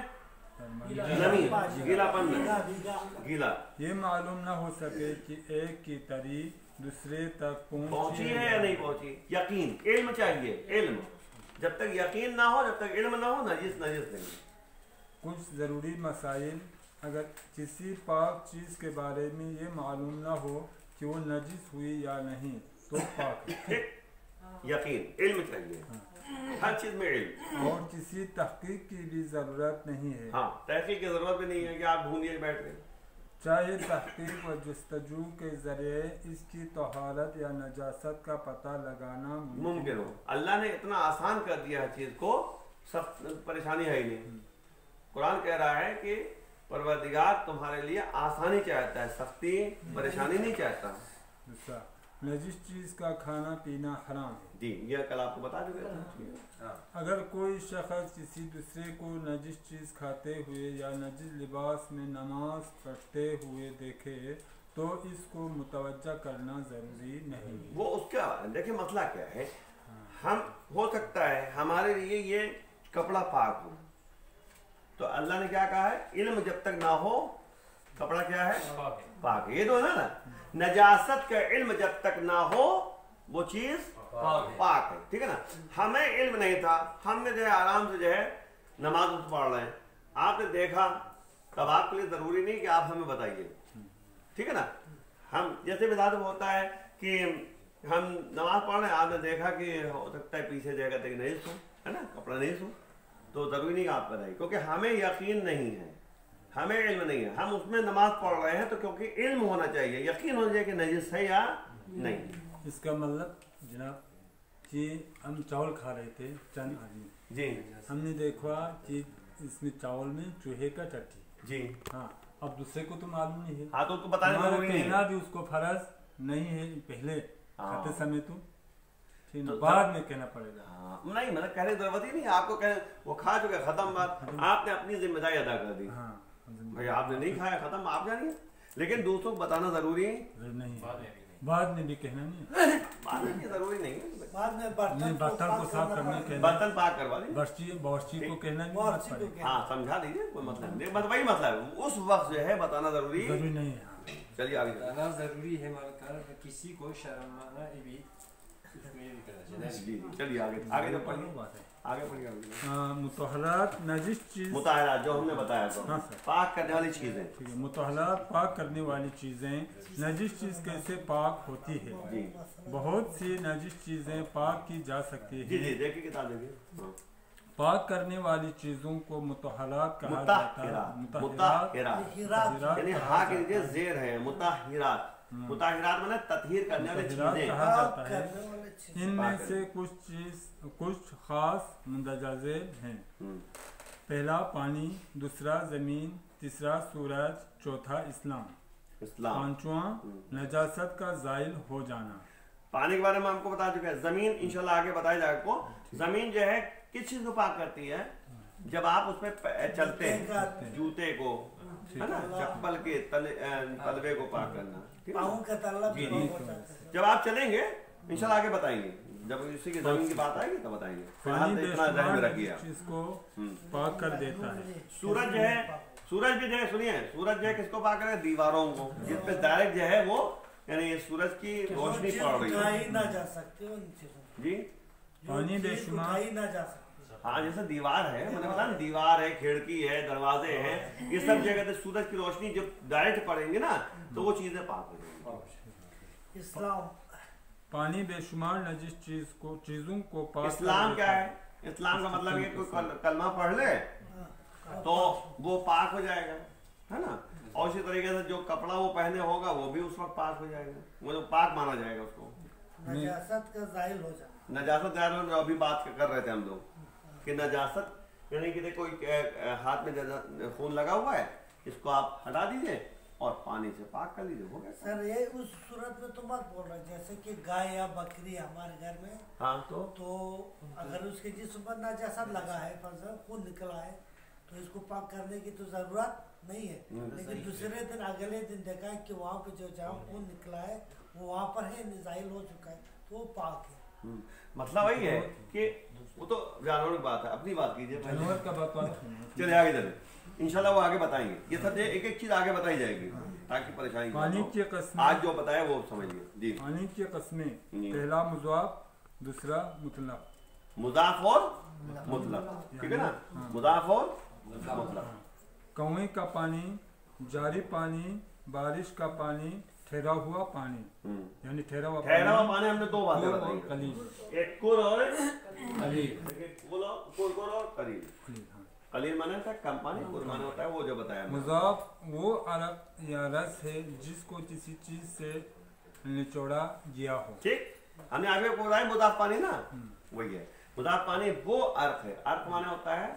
नमी, गीलापन में, गीला। ये मालूम ना हो सके कि एक की तरी दूसरे तक पहुंची है या नहीं पहुंची, यकीन, इल्म चाहिए, इल्म। जब तक यकीन ना हो, जब तक इल्म ना हो, नजिस नजिस नहीं। कुछ ज़रूरी मसाइल, अगर किसी पाक चीज़ के बारे में ये मालूम ना हो कि वो नजिस हुई या नहीं तो पाक है। यकीन, इल्म चाहिए, हर चीज में इल्म। और किसी तहकीक की भी ज़रूरत नहीं है। हाँ, तहकीक की जरूरत भी नहीं है कि आप ढूंढिए बैठ गए। चाहे तहकीक व जस्तजू के ज़रिए इसकी तहारत या नजासत का पता लगाना मुमकिन हो। अल्लाह ने इतना आसान कर दिया है चीज को, सब परेशानी है ही नहीं। कुरान कह रहा है कि परवरदिगार तुम्हारे लिए आसानी चाहता है, सख्ती परेशानी नहीं चाहता। दूसरा, नजिस चीज़ का खाना पीना हराम है। जी, ये कल आपको बता चुके। अगर कोई शख्स किसी दूसरे को नजिस चीज़ खाते हुए या नजिस लिबास में नमाज पढ़ते हुए देखे तो इसको मुतवज्जा करना ज़रूरी नहीं। वो उसका देखिए मसला क्या है, हम हो सकता है हमारे लिए ये कपड़ा पाक हो, तो अल्लाह ने क्या कहा है, इल्म जब तक ना हो कपड़ा क्या है पाक। ये तो है ना, नजासत का इल्म जब तक ना हो वो चीज पाक है, ठीक है ना। हमें इल्म नहीं था, हमने जो है आराम से जो है नमाज पढ़ रहे हैं, आपने देखा, तब आपके लिए जरूरी नहीं कि आप हमें बताइए, ठीक है ना। हम जैसे विधान होता है कि हम नमाज पढ़ रहे हैं, आपने देखा कि हो सकता है पीछे जगह तक नहीं सो, है ना, कपड़ा नहीं सो, तो जरूरी नहीं आप बताइए, क्योंकि हमें यकीन नहीं है, हमें इल्म नहीं है। हम उसमें नमाज पढ़ रहे हैं तो क्योंकि इल्म होना चाहिए, यकीन होना चाहिए कि नजिस है या नहीं। इसका मतलब जनाब कि हम चावल खा रहे थे चंद आदमी जी, हमने देखा कि इसमें चावल में चूहे का टट्टी। जी हाँ, अब दूसरे को तो मालूम नहीं है, हाँ, तो उसको बताना हमारा जरूरी नहीं कहना है। भी उसको फर्ज नहीं है पहले हाँ। खाते समय तो ठीक ना, तो बाद में कहना पड़ेगा। हाँ, नहीं मतलब कहने की जरूरत ही नहीं, आपको कह वो खा चुके, खत्म बात, आपने अपनी जिम्मेदारी अदा कर दी। हाँ, भाई आपने नहीं खाया, खत्म, आप जानिए, लेकिन दूसरों को बताना जरूरी नहीं, बाद में भी कहना नहीं, बाद में भी जरूरी नहीं है। बाद में नहीं, बर्तन बर्तन को साफ करने के बर्तन पाक करवा दी, बावर्ची बावर्ची को कहना नहीं, बात बावर्ची को पड़ेगी। कहना। हाँ समझा दीजिए, कोई मतलब नहीं, बस वही मतलब है, उस वक्त जो है बताना जरूरी। जरूरी नहीं है। चलिए आगे चलिए। बताना जरूरी है मगर किसी को शर्माना भी उसमें भी करना चाहिए। जी जी, चलिए आगे आगे जो पढ़िए, बात है। आगे पढ़िए आगे। हाँ, मुतहरात नजिस चीज, मुताहरा जो हमने बताया तो हाँ सर। पाक करने वाली चीजें। ठीक है, मुतहरात पाक करने वाली चीज़ें, नजिस चीज़ कैसे पाक होती है। जी बहुत सी नजिस चीज़ें पाक की जा सकती जी है। जी, देखिए किताब देखिए। हाँ। पाक करने वाली चीज़ों को मुतहरात कहा जाता है। मुताहिरा, मुतहरात मुताहिरा मुतहरात यानी कहा हाँ के जाता नीचे है। जेर है, मुताहिरात। मुताहिरात माने ततहीर करने वाली मुतहरात चीजें। कहा जाता है। करने वाले चीज। इनमें से कुछ चीज कुछ खास मुंदरजा झेल हैं। हम्म, पहला पानी, दूसरा जमीन, तीसरा सूरज, चौथा इस्लाम, इस्लाम। पांचवा नजासत का जायल हो जाना। पानी के बारे में हमको बता चुके हैं, जमीन इंशाल्लाह आगे बताया जाएगा आपको। जमीन जो है किस चीज को पाक करती है, जब आप उसमें प- चलते हैं, जूते को, है ना, चप्पल के तले अ, तलवे को पाक करना, ठीक है ना? पाँव का तल्ला जी, भी जी। हो जाता है। जब आप चलेंगे इंशाल्लाह आगे बताएंगे, जब इसी की जमीन की बात आएगी तब बताएंगे। फिलहाल पानी तो इतना ध्यान में बेशुमार रखिए इस आप। चीज को हम्म। पाक कर देता है। सूरज जो है, सूरज भी जो है, सुनिए, सूरज जो है किसको पाक करे, दीवारों को, जिसपे डायरेक्ट जो है वो यानी ये सूरज की रोशनी जो पड़ रही चीज उठाई है। ना जा सकती उन चीजों जी जो पानी चीज बेशुमार- उठाई ना जा सकती। हाँ, जैसे दीवार है, मैंने बताया ना, दीवार है, खिड़की है, दरवाजे हैं, ये सब जगह से सूरज की रोशनी जब डायरेक्ट पड़ेंगे ना तो वो चीजें पाक हो जाएंगी। इस्लाम पानी बेशुमार नजिस चीज को चीजों को पाक कर इस्लाम देता क्या है? इस्लाम का मतलब ये कोई कल, कलमा पढ़ ले तो वो पाक हो जाएगा, है ना। और इसी तरीके से जो कपड़ा वो पहने होगा वो भी उस वक्त पाक हो जाएगा, वो जो पाक माना जाएगा उसको। नजासत का जाहिल हो जाना। नजासत जाहिल, जो अभी बात कर रहे थे हम लोग कि नजासत यानी कि देखो एक, एक, हाथ में जजा- खून लगा हुआ है, इसको आप हटा दीजिए, और पानी से पाक कर लीजिए, हो गया। सर ये उस सूरत में तो मत बोल रहे, जैसे कि गाय या बकरी हमारे घर में, हाँ तो तो अगर उसके जिस्म पर नजासत लगा है, फंसा खून निकला है, तो इसको पाक करने की तो जरूरत नहीं है। लेकिन दूसरे दिन अगले दिन देखा है कि वहाँ पे जो जहाँ खून निकला है वो वहाँ पर है, निजाइल हो चुका है, तो वो पाक है। मतलब वही है कि वो तो जानवर की बात है, अपनी बात कीजिए जानवर का बात चलिए आगे चले, इंशाल्लाह वो आगे बताएंगे। ये सब एक एक चीज आगे बताई जाएगी ताकि परेशानी पानी की कस्में, आज जो बताया वो समझिए जी। पानी की कस्में, पहला मुज़ाफ, दूसरा मुतलक। मुज़ाफ और मुतलक, ठीक है ना, मुज़ाफ और मुतलक। कुएं का पानी, जारी पानी, बारिश का पानी, ठहरा हुआ पानी, यानी ठहरा हुआ ठहरा हुआ पानी हमने दो बातें बताई, कलील, एक कुर और कलील, कुर और कलील। कलील माने होता है कम पानी, कुर माने होता है वो जो बताया। मुज़ाफ वो अरक या रस है जिसको किसी चीज से निचोड़ा गया हो। ठीक, हमने आगे बोला है मुज़ाफ पानी ना, वही है मुज़ाफ पानी। वो अर्थ है, अर्थ माने होता है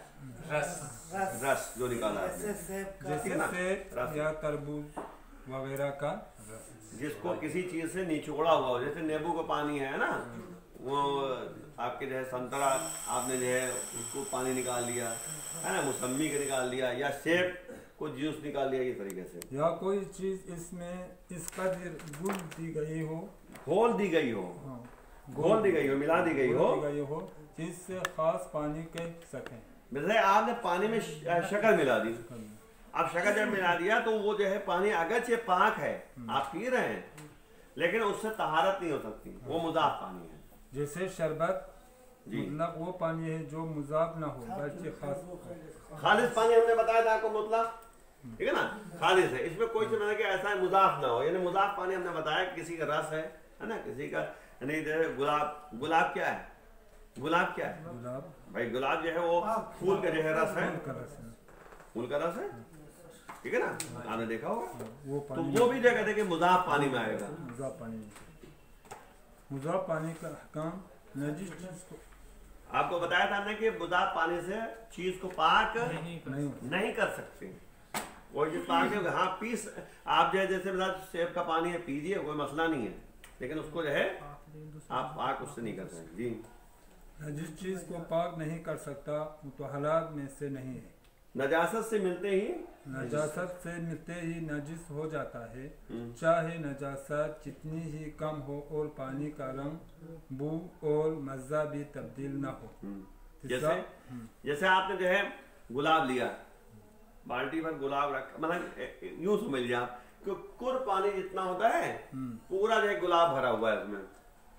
रस, रस, रस जो निकाला है, जैसे सेब का, जैसे सेब या तरबूज वगैरह का रस, जिसको किसी चीज से निचोड़ा हुआ हो। जैसे नींबू का पानी है ना, वो आपके जो है संतरा आपने जो है उसको पानी निकाल लिया है ना, मौसम्मी का निकाल लिया, या सेब को जूस निकाल लिया, ये तरीके से। या कोई चीज इसमें इस कदर गुल दी गई हो, घोल दी गई हो, हाँ, घोल दी गई हो, मिला दी गई हो, दी गई हो जिससे खास पानी कह सकें। जैसे आपने पानी में शक्कर मिला दी, अब शक्कर जब मिला दिया तो वो जो है पानी अगरचे पाक है, आप पी रहे हैं, लेकिन उससे तहारत नहीं हो सकती, वो मुज़ाफ पानी है। जैसे शरबत मतलब वो पानी है जो मुज़ाफ ना हो बल्कि खास। खालिस पानी हमने बताया था आपको, मुतलक, ठीक है ना, खालिस है, इसमें कोई चीज कि ऐसा है मुज़ाफ ना हो, यानी मुज़ाफ पानी हमने बताया किसी का रस है है ना, किसी का नहीं। जैसे गुलाब, गुलाब क्या है, गुलाब क्या है गुलाब, भाई गुलाब जो है वो फूल का जो है रस है, का रस है, फूल का रस है, ठीक है ना, आपने देखा होगा। वो तो पानी वो भी जो कहते हैं कि मुज़ाफ पानी में आएगा। मुज़ाफ पानी, मुज़ाफ पानी का काम नजीस चीज को, आपको बताया था हमने कि मुज़ाफ पानी से चीज को पाक नहीं, नहीं कर सकते। वो चीज पाक है, हाँ पीस आप जो है, जैसे बता सेब का पानी है पीजिए, कोई मसला नहीं है, लेकिन उसको जो है आप पाक उससे नहीं कर सकते जी। जिस चीज को पाक नहीं कर सकता वो तो हालात में से नहीं है। नजासत से मिलते ही नजासत से मिलते ही नजिस हो जाता है, चाहे नजासत जितनी ही कम हो और पानी का रंग, बू और मज़ा भी तब्दील न हो। जैसे जैसे आपने जो है गुलाब लिया, बाल्टी पर गुलाब रखा, मतलब यूं समझ लिया आप कि कुर पानी जितना होता है पूरा जो है गुलाब भरा हुआ है, उसमें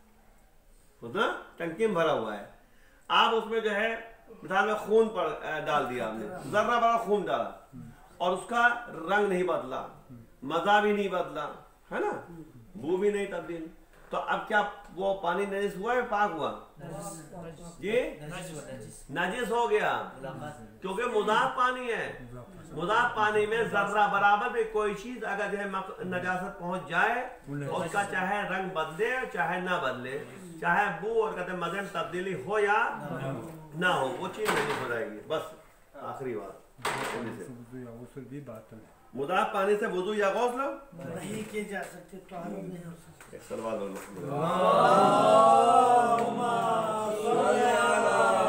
उतना टंकी में भरा हुआ है। आप उसमें जो है मिसाल में खून पर डाल दिया आपने, जर्रा बड़ा खून डाला और उसका रंग नहीं बदला, मजा भी नहीं बदला, है ना, बू भी नहीं तब्दील, तो अब क्या वो पानी नजिस हुआ है पाक हुआ? ये नजिस हो गया, क्योंकि मुज़ाफ पानी है। मुज़ाफ पानी में जर्रा बराबर भी कोई चीज अगर जो है नजासत पहुंच जाए, उसका चाहे रंग बदले चाहे ना बदले, चाहे बू और कहते मजे में तब्दीली हो या ना हो, वो चीज नहीं हो जाएगी। बस आखिरी बात, भी बात है, मुज़ाफ पानी से वुज़ू या गौस्ल नहीं किए जा सकते, तो हालत नहीं हो सकती। सलवात